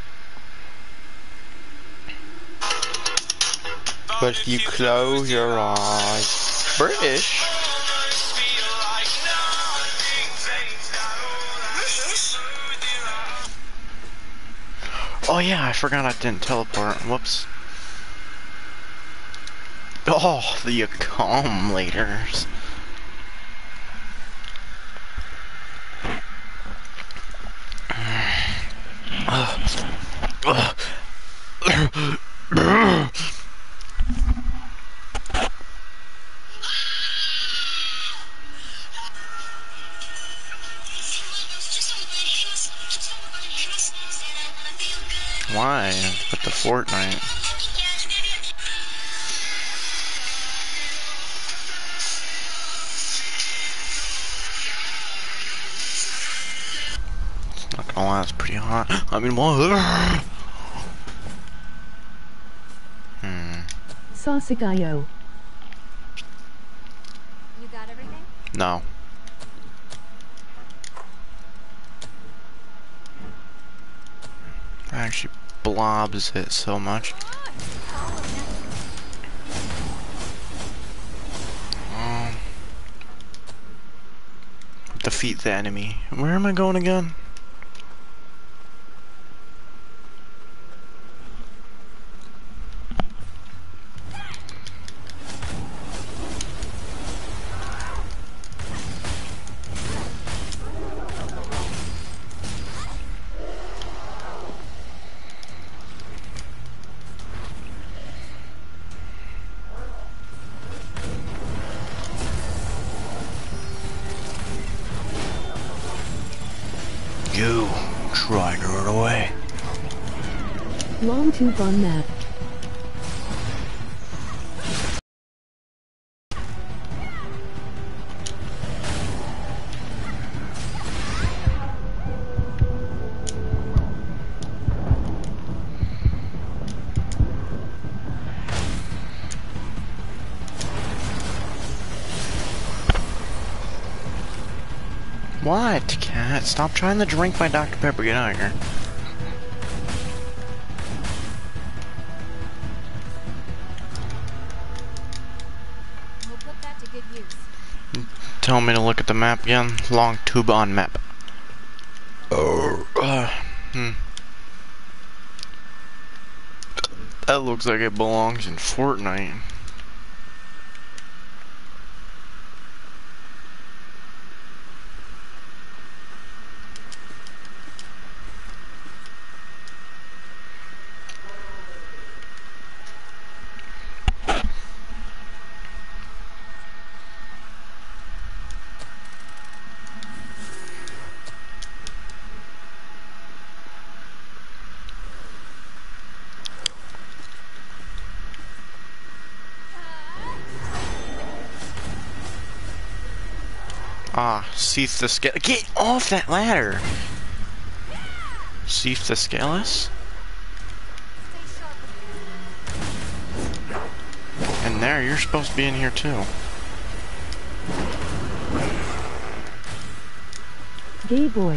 But if you close your eyes. British? Oh yeah, I forgot I didn't teleport. Whoops. Oh, the accumulators. Why? With the Fortnite. Not gonna lie, it's pretty hot. I mean, what? Saucigallo. You got everything? No. Actually blobs it so much. Defeat the enemy. Where am I going again? You try to run away. Long tube on map. What, cat? Stop trying to drink my Dr. Pepper. Get out of here. We'll put that to good use. Tell me to look at the map again. Long tube on map. That looks like it belongs in Fortnite. Ah, Seath the Scaleless. Get off that ladder! Seath the Scaleless? And there, you're supposed to be in here too. Gay boy.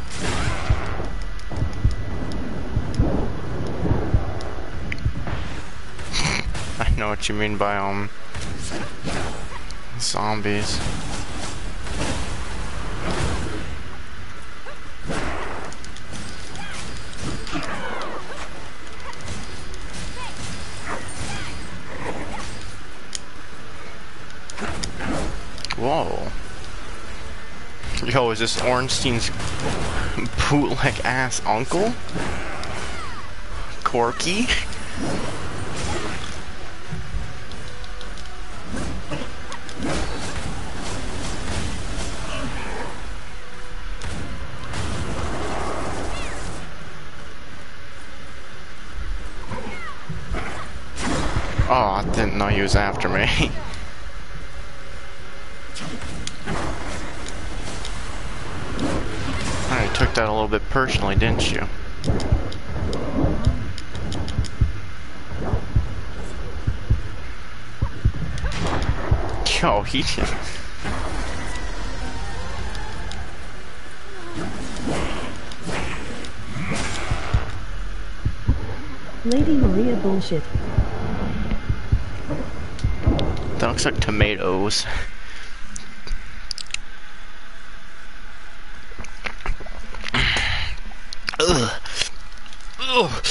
I know what you mean by, zombies. Whoa. Yo, is this Ornstein's bootleg ass uncle? Corky? Oh, I didn't know he was after me. You took that a little bit personally, didn't you? Yo, he just... Lady Maria bullshit. That looks like tomatoes. Ugh. Ugh.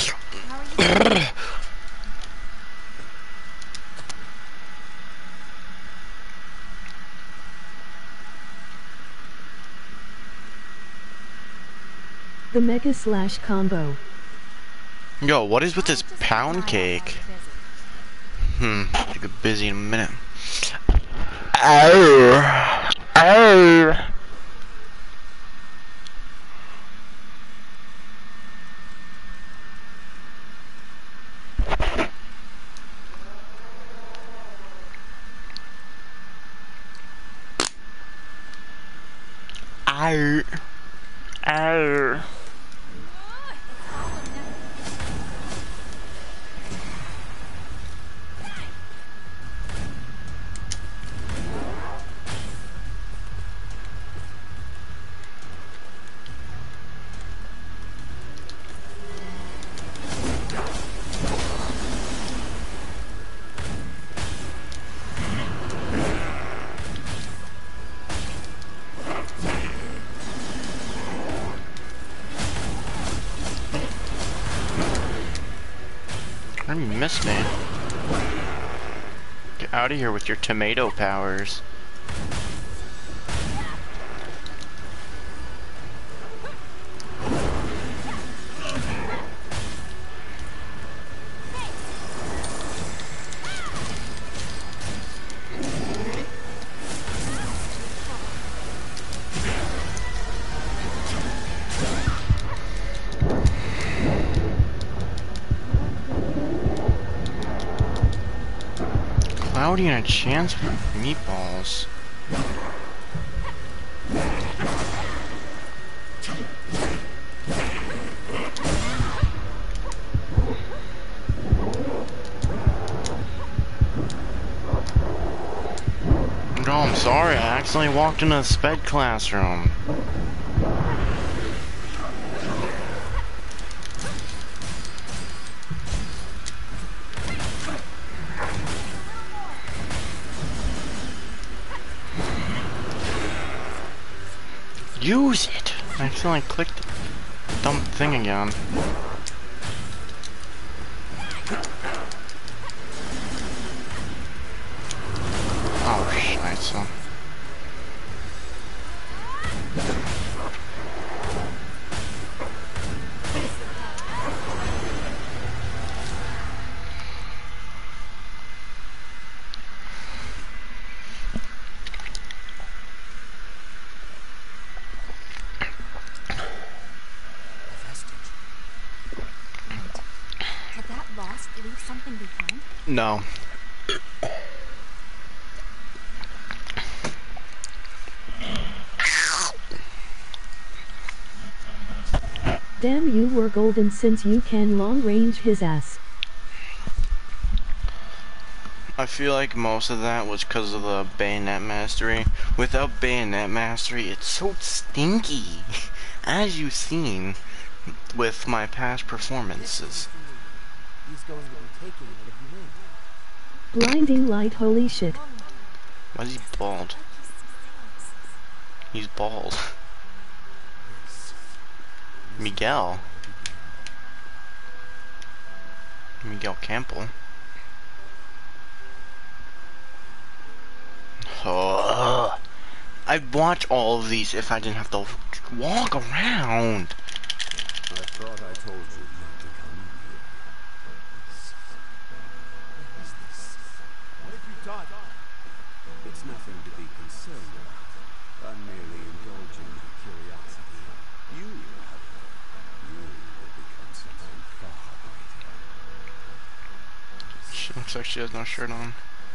The Mecha Slash combo. Yo, what is with this pound cake? I'll get busy in a minute. Ow! Ow! Ow! Ow! You missed me. Get out of here with your tomato powers. Cloudy and a chance for meatballs. No, I'm sorry, I accidentally walked into a sped classroom. Use it! I accidentally clicked the dumb thing again. Oh, scheiße. Leave something behind? No. Damn, you were golden since you can long range his ass. I feel like most of that was because of the bayonet mastery. Without bayonet mastery, it's so stinky, as you've seen with my past performances. He's going to be taking it if you win. Blinding light, holy shit. Why is he bald? He's bald. Miguel Campbell. Oh, I'd watch all of these if I didn't have to walk around. I thought I told you not to come here. What is this? What have you done? It's nothing to be concerned about. I'm merely indulging my curiosity. You, however, you will become something far greater. She looks like she has no shirt on.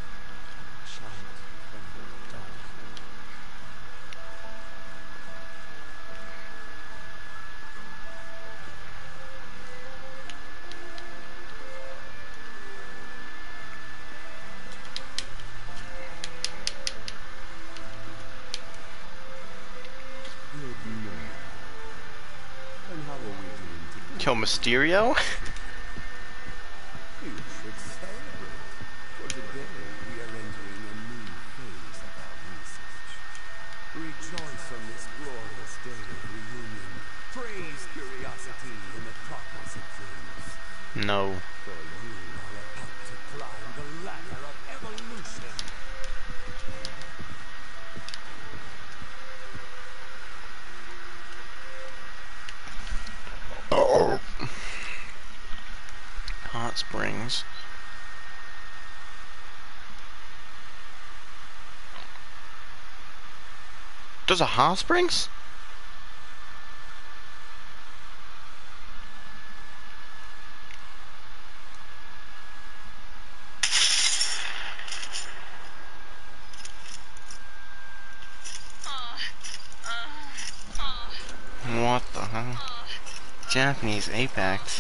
Kill Mysterio? You should celebrate. For today, we are entering a new phase of our research. Rejoice on this glorious day of reunion. Praise curiosity in the progress of things. No. For you are about to climb the ladder of evolution. Oh. Hot Springs. There's a Hot Springs? What the hell? Japanese Apex.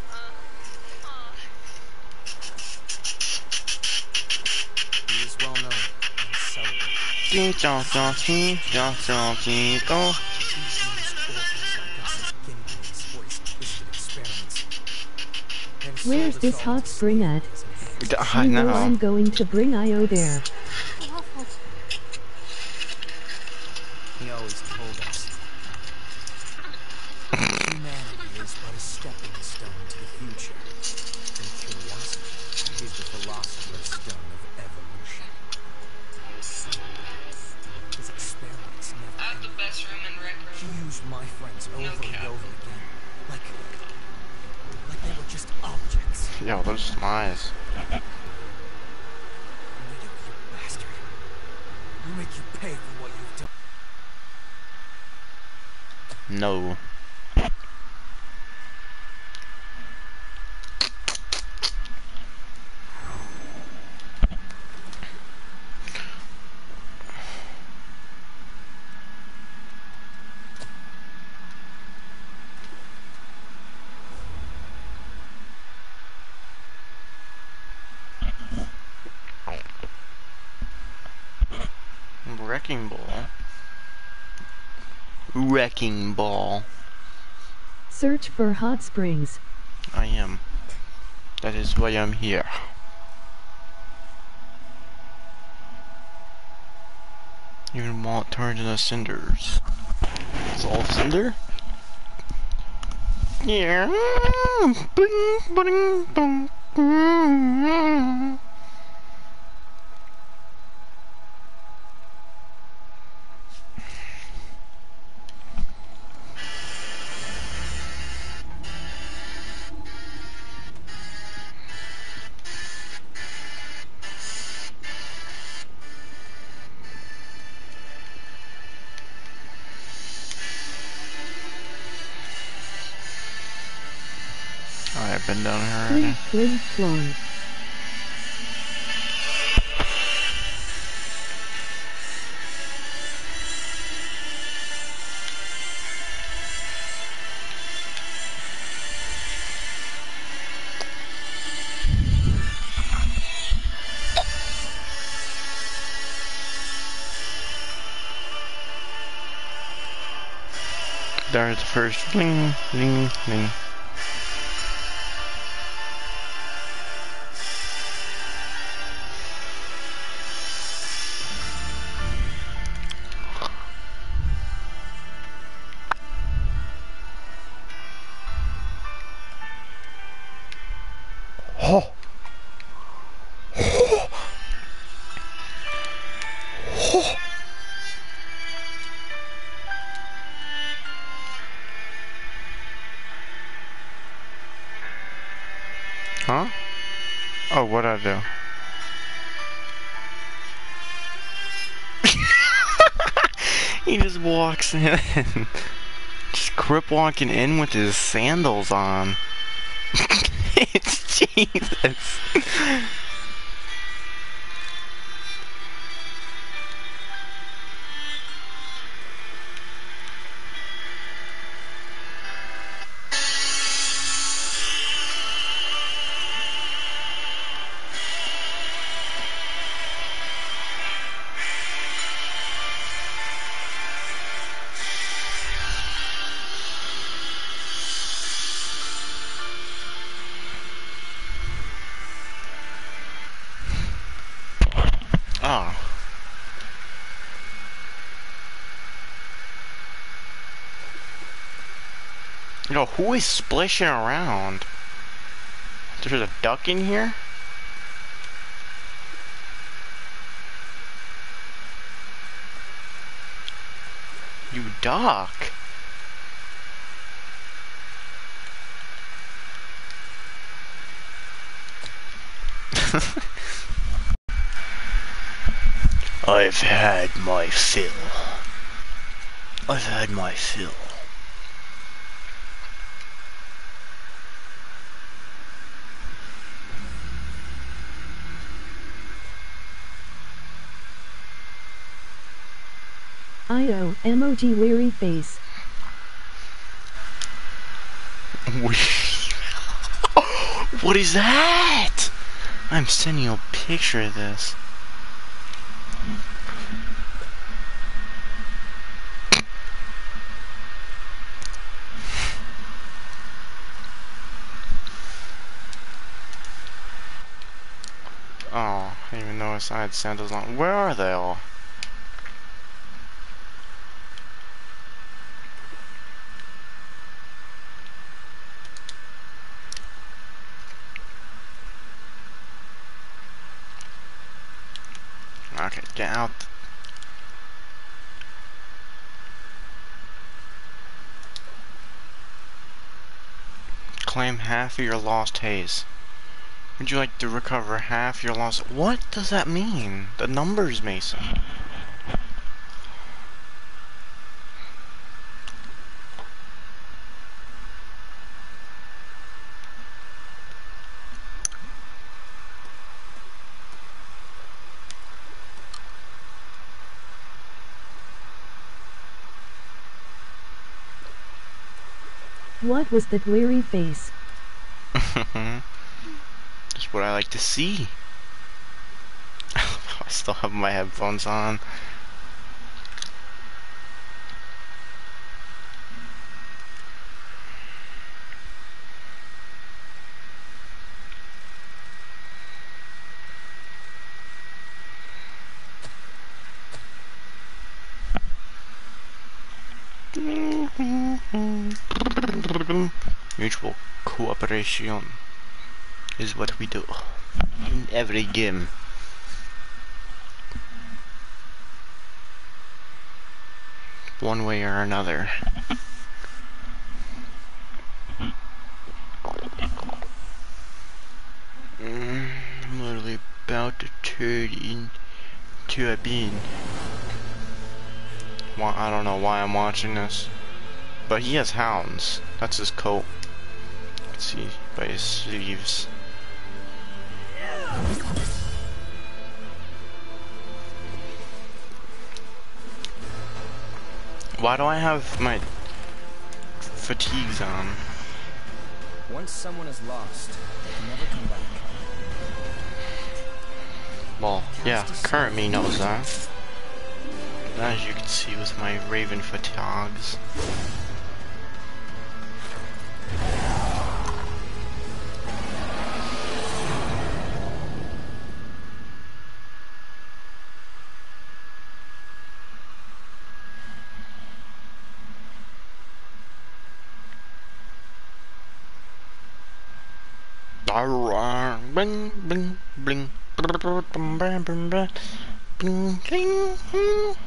He is well known and celebrated. Where's this hot spring at? I You know know. I'm going to bring Io there. He always told us humanity is but a stepping stone to the future, and curiosity is the philosopher's stone of evolution. His experiments never I have the ended. best room in Rec Room. He used my friends over and cap. over again, like they were just objects. Yo, those are some eyes. You bastard. We'll make you pay for what you've done. No. Wrecking Ball. Wrecking Ball. Search for hot springs. I am. That is why I'm here. Even while it turns into cinders. It's all cinder? Yeah. Bling, bling, bong. I've been down here already. Flim, flim, flon. There's the first bling, bling, bling. Oh. Oh. Oh. Huh? Oh, what'd I do? He just walks in. Just crip walking in with his sandals on. It's Jesus. Oh. Yo, who is splishing around? There's a duck in here? You duck. I've had my fill. I've had my fill. IO, emoji weary face. What is that? I'm sending you a picture of this. Oh, I didn't even notice I had sandals on. Where are they all? Okay, get out. Claim half of your lost haze. Would you like to recover half your lost... What does that mean? The numbers, Mason. What was that weary face? That's what I like to see. I still have my headphones on. Mutual cooperation is what we do in every game. One way or another. I'm literally about to turn into a bean. Well, I don't know why I'm watching this. But he has hounds. That's his coat. Let's see by his sleeves. Why do I have my fatigues on? Once someone is lost, they can never come back. Well, yeah, current me knows that. As you can see with my raven fatigues. bling, bling, bling. Bling, bling.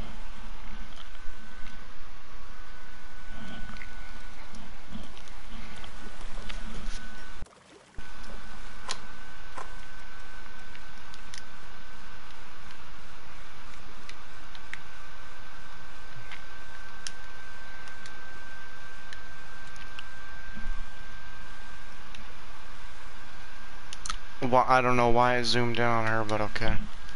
Well, I don't know why I zoomed in on her, but okay.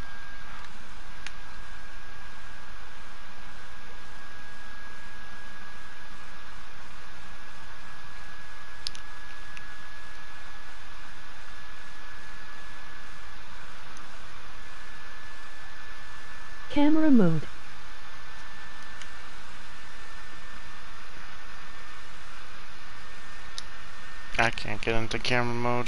Camera mode. I can't get into camera mode.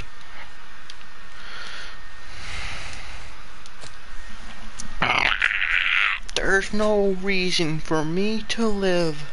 There's no reason for me to live.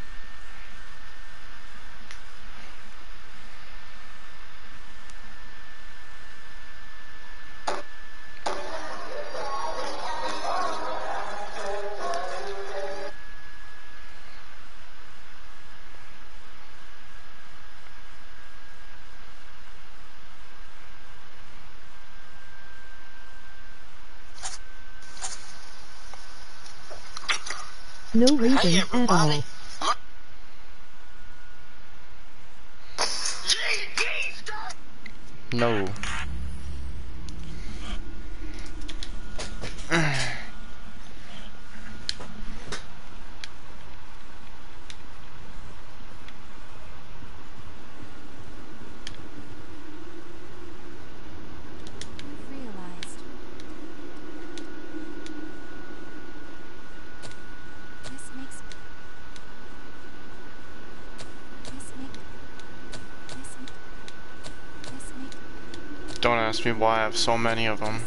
No reason at all. No. Don't ask me why I have so many of them.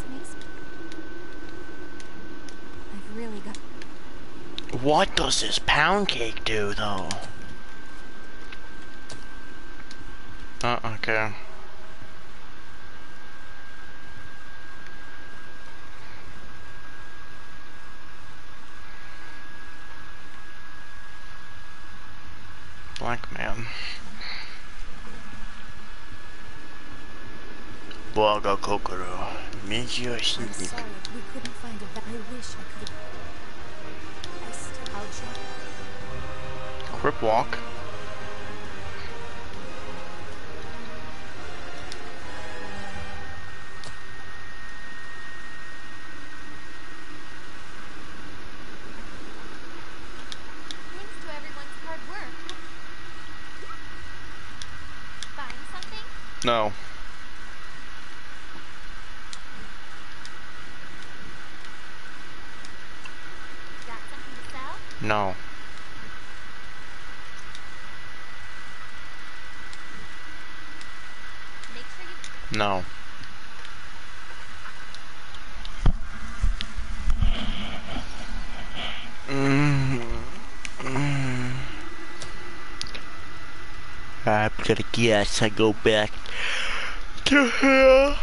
I've really got. What does this pound cake do, though? Okay. Black man. Waga Kokoro. Meiji I'm sorry, we couldn't find a I wish I could have. I'll check. Crip walk. Thanks to everyone's hard work. Buying something? No. Got something to sell? No. Make sure you... No. I'm gonna guess I go back to here.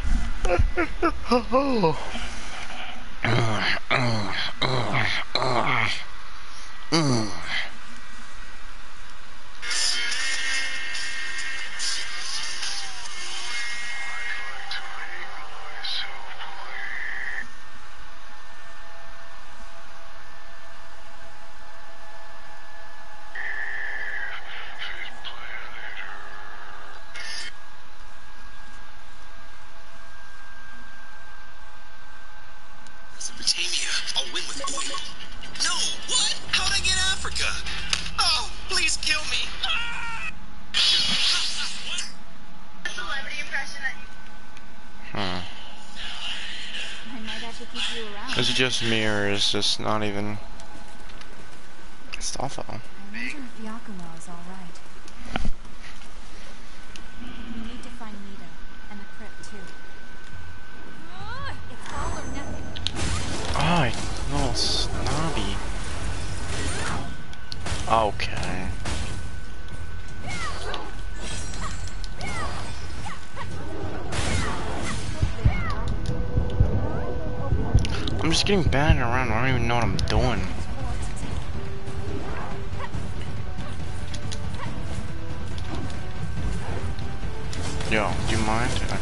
Mesopotamia. I'll win with oil. No, what? How'd I get Africa? Oh, please kill me. Celebrity impression that you... I might have to keep you around. Is it just me, or is this not even stuff? I wonder if Yakumo is alright. We need to find Nita, and the crypt too. It's all or nothing. Oh, little snobby. Okay. I'm just getting batted around. I don't even know what I'm doing. Yo, do you mind? Okay.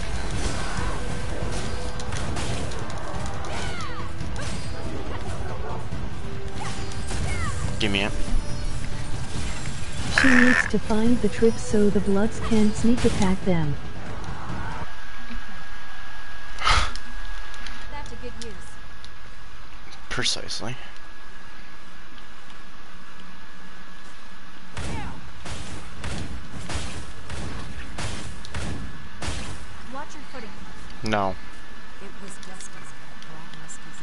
Give me it. She needs to find the trip so the Bloods can't sneak attack them. That's a good use. Precisely. Watch your footing. No. It was just as Broadwest as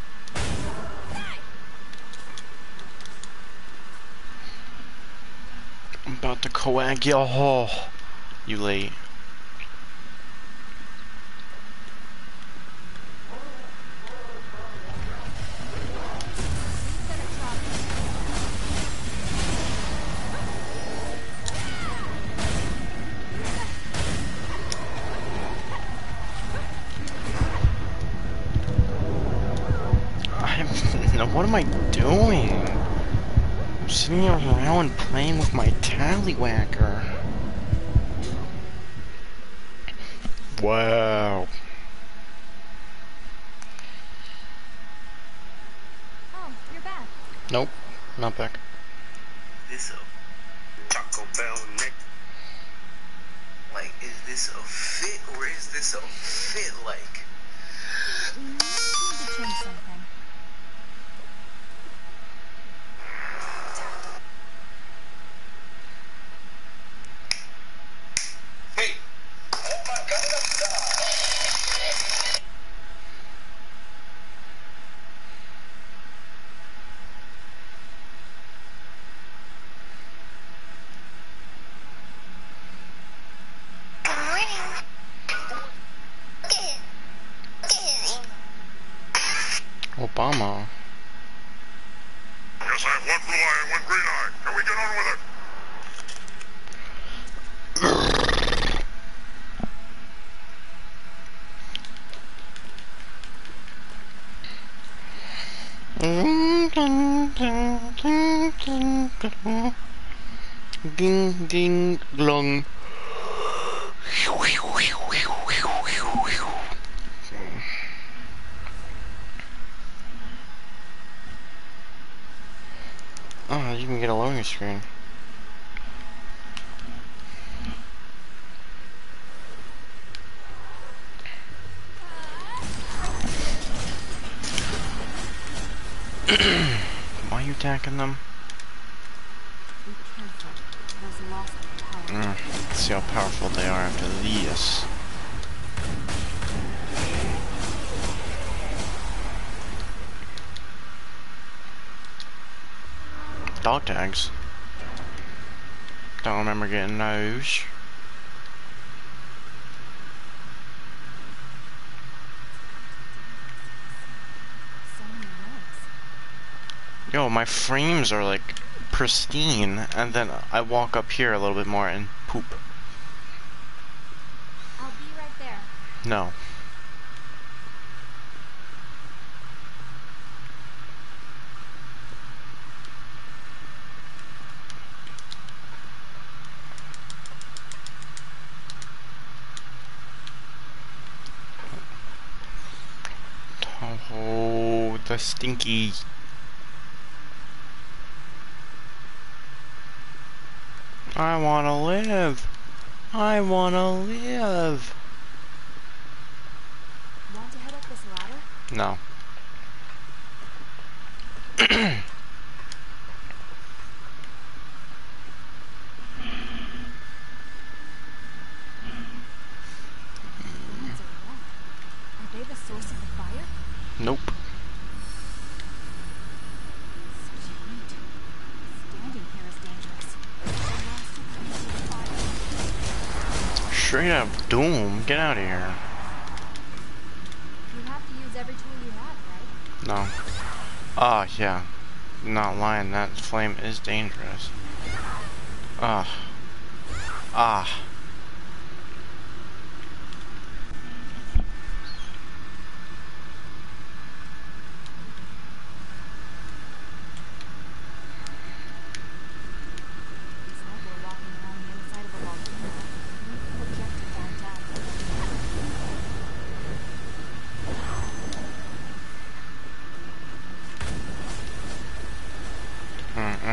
I'm about to coagulate. Oh, you late. What am I doing? I'm sitting around playing with my tallywhacker. Wow. Oh, you're back. Nope, not back. This a Taco Bell neck? Like, is this a fit or is this a fit like? We need to change something. Obama. Yes, I have one blue eye and one green eye. Can we get on with it? Ding ding glong. Oh, you can get a loading screen. Why are you attacking them? Be careful. Those lost power. Let's see how powerful they are after this. Dog tags. Don't remember getting those. Yo, my frames are like pristine, and then I walk up here a little bit more and poop. I'll be right there. No. Oh, the stinky. I wanna live. I wanna live. Want to head up this ladder? No. Are they the source of the fire? Nope. Such heat. Standing here is dangerous. Straight up doom. Get out of here. You have to use every tool you have, right? No. Ah, yeah. Not lying. That flame is dangerous. Ah. Ah.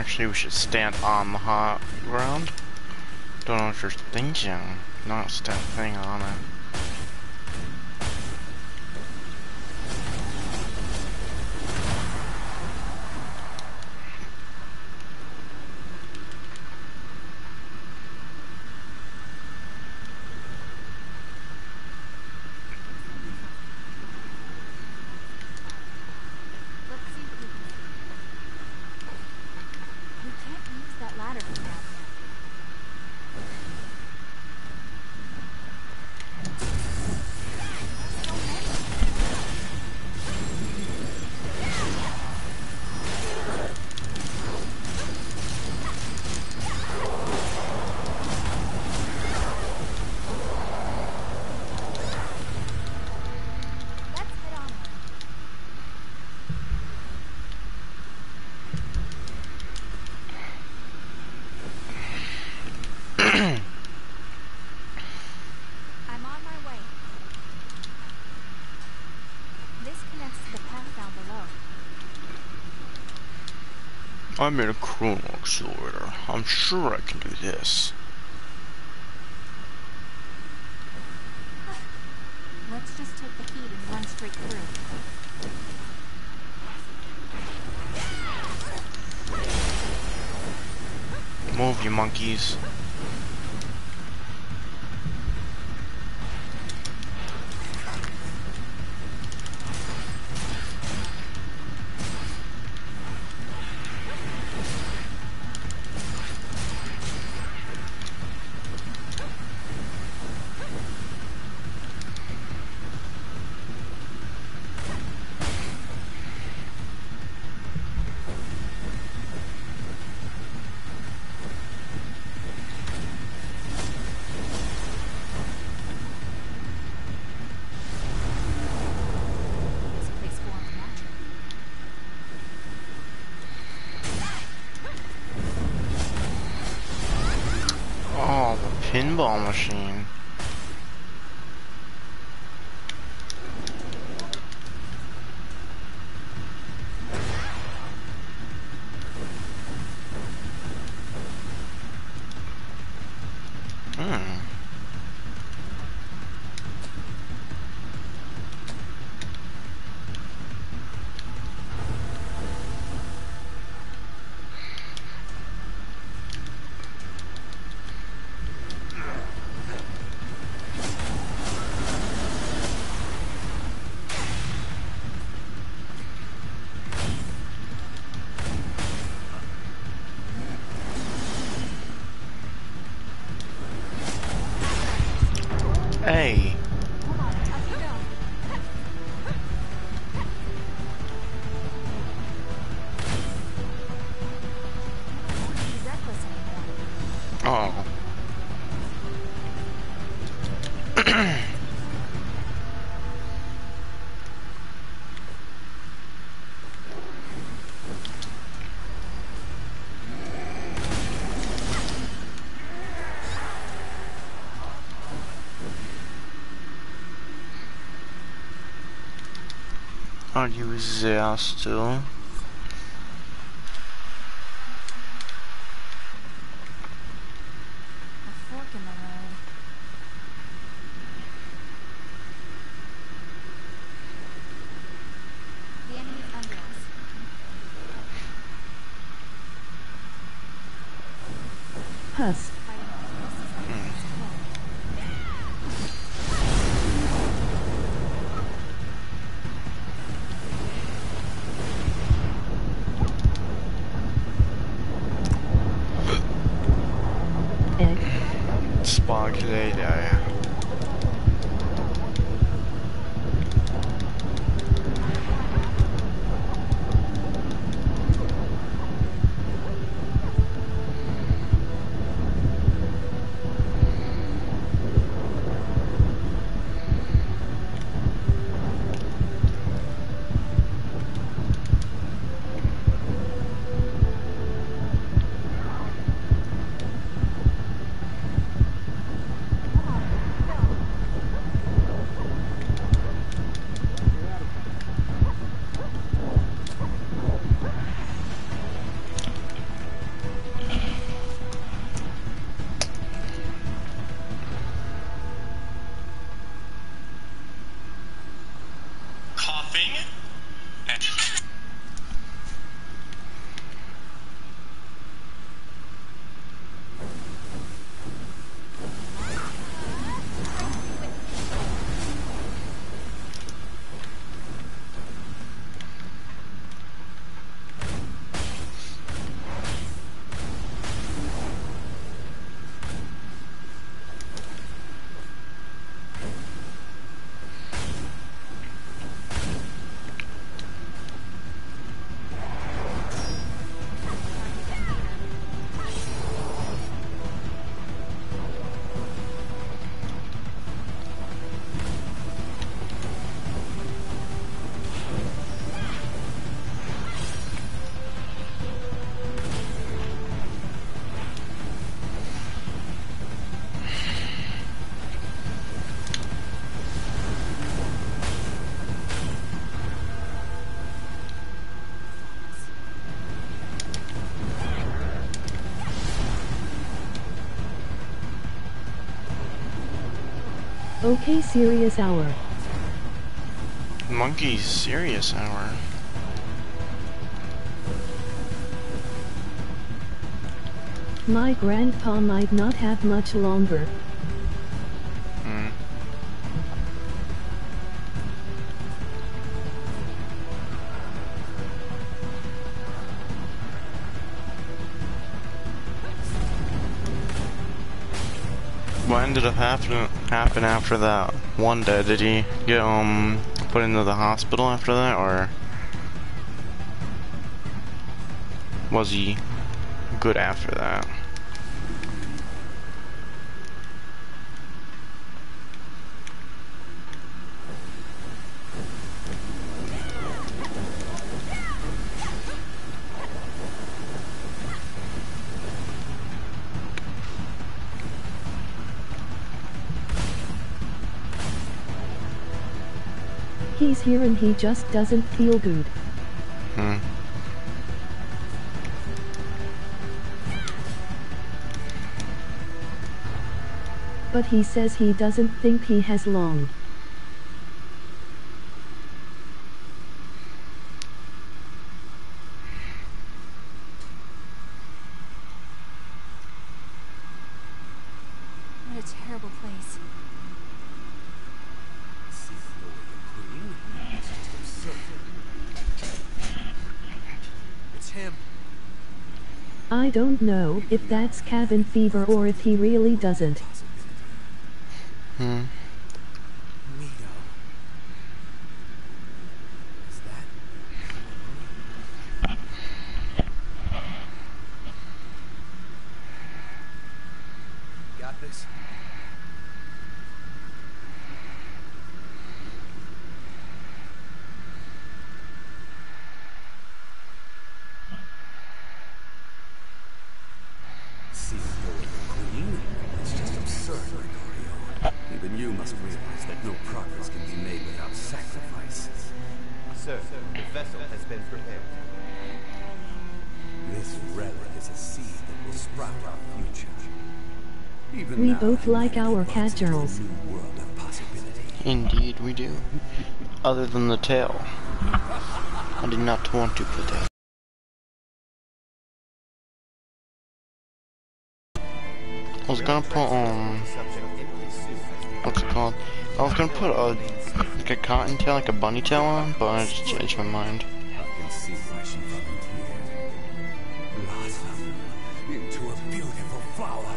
Actually, we should stand on the hot ground. Don't know what you're thinking. Not stepping on it. I made a chrono accelerator. I'm sure I can do this. Let's just take the heat and run straight through. Move, you monkeys. Pinball machine. Hey. Oh. Are you there still? A fork in the road. The enemy's under us. Husk. Spaghetti. Okay, serious hour. Monkey's serious hour. My grandpa might not have much longer. What ended up happen after that one day? Did he get put into the hospital after that, or was he good after that? He's here and he just doesn't feel good. But he says he doesn't think he has long. What a terrible place. It's him. I don't know if that's cabin fever or if he really doesn't. Nito. Is that? Got this? See the Queen? It's just absurd, Gregorio. Even you must realize that no progress can be made without sacrifice. Sir, the vessel has been prepared. This relic is a seed that will sprout our future. Even We now, both like our humanity cat runs into a girls. new world of possibility. Indeed, we do. Other than the tail. I did not want to put that. I was gonna put what's it called? I was gonna put like a cotton tail, like a bunny tail on, but I just changed my mind. I can see why she volunteered. Blossom into a beautiful flower.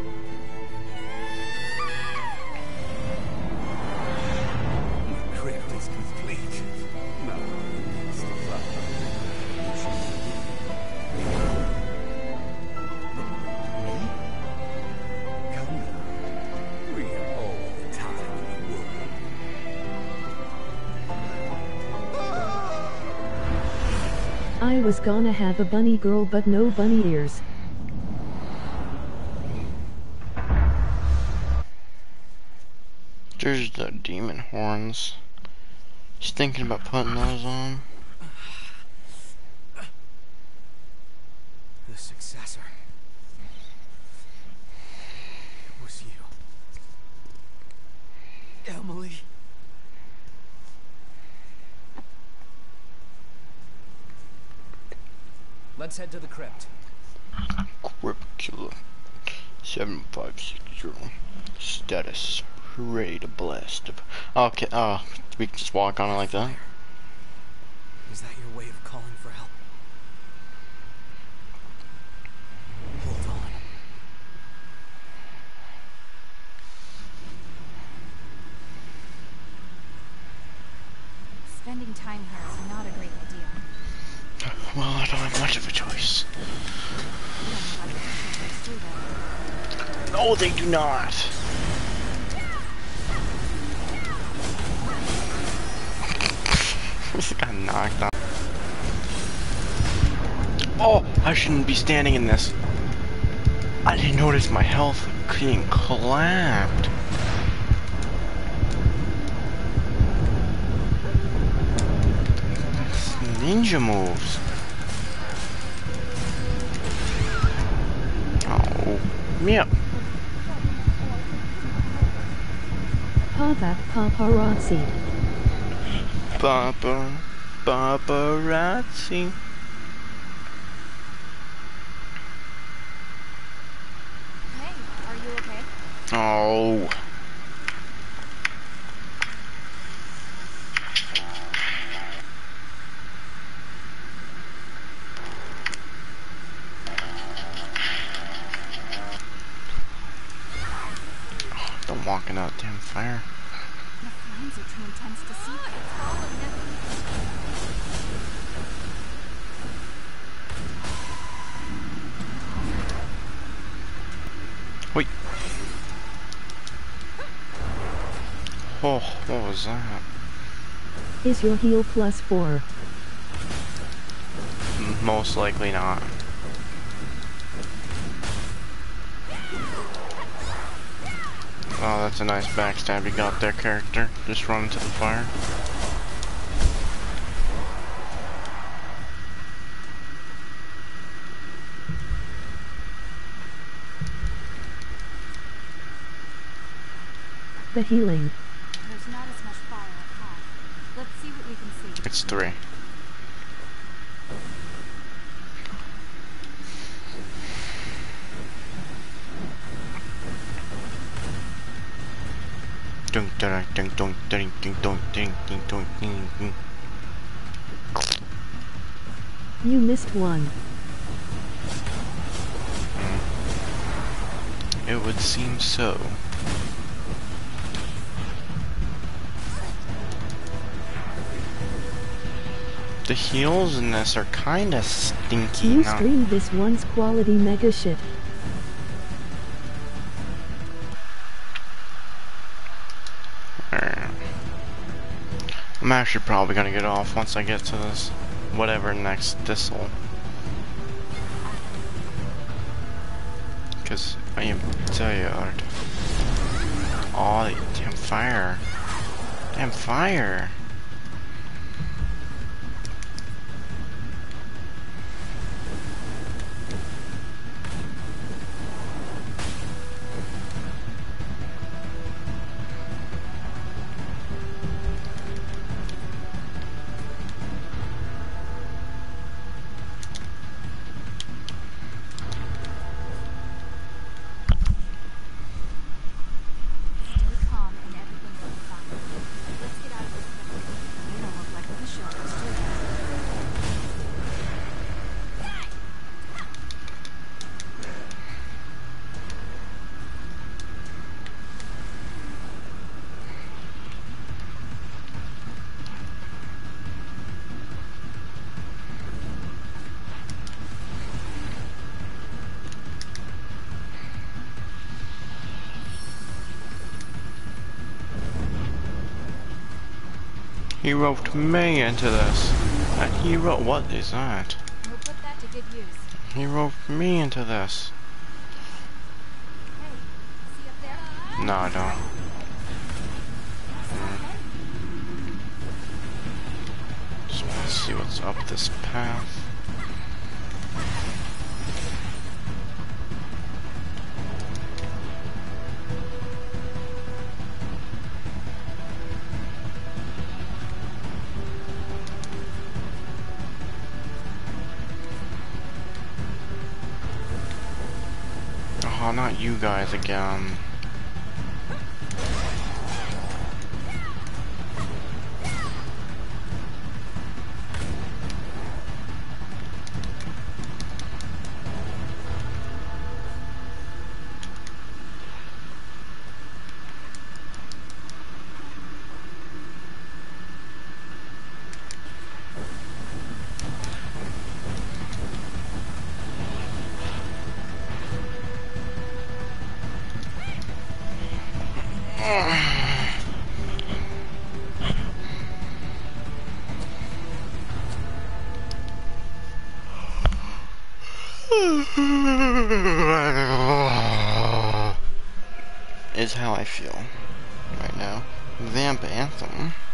The crypt is complete. Now, it's the flower. You should come now. We have all the time in the world. I was gonna have a bunny girl but no bunny ears. There's the demon horns. Just thinking about putting those on. The successor. It was you. Emily. Let's head to the crypt. Cryptula 7560. Status ready to blast. Okay, we can just walk on it like that. Is that your way of calling for help? Hold on. Spending time here is not a great idea. Well, I don't have much of a choice. We don't know how to get through that. No, they do not. This got knocked out. Oh, I shouldn't be standing in this. I didn't notice my health being clapped. Ninja moves. Oh, yeah. Paparazzi. Paparazzi. Hey, are you okay? Oh. Don't walk in that damn fire. The flames are too intense to see. It's falling. Wait. Oh, what was that? Is your heal +4? Most likely not. Oh, that's a nice backstab you got there, character. Just run into the fire. The healing. There's not as much fire at half. Let's see what we can see. It's 3. You missed one. It would seem so. The heals in this are kinda stinky. You streamed this one's quality mega shit. I'm actually probably gonna get off once I get to this whatever next this'll. Cause I am tired. Oh, damn fire. Damn fire. He roped me into this. And he roped. What is that? We'll put that to good use. He roped me into this. Hey, see up there? No, I don't. Just want to see what's up this path. Oh, not you guys again. Is how I feel right now. Vamp Anthem.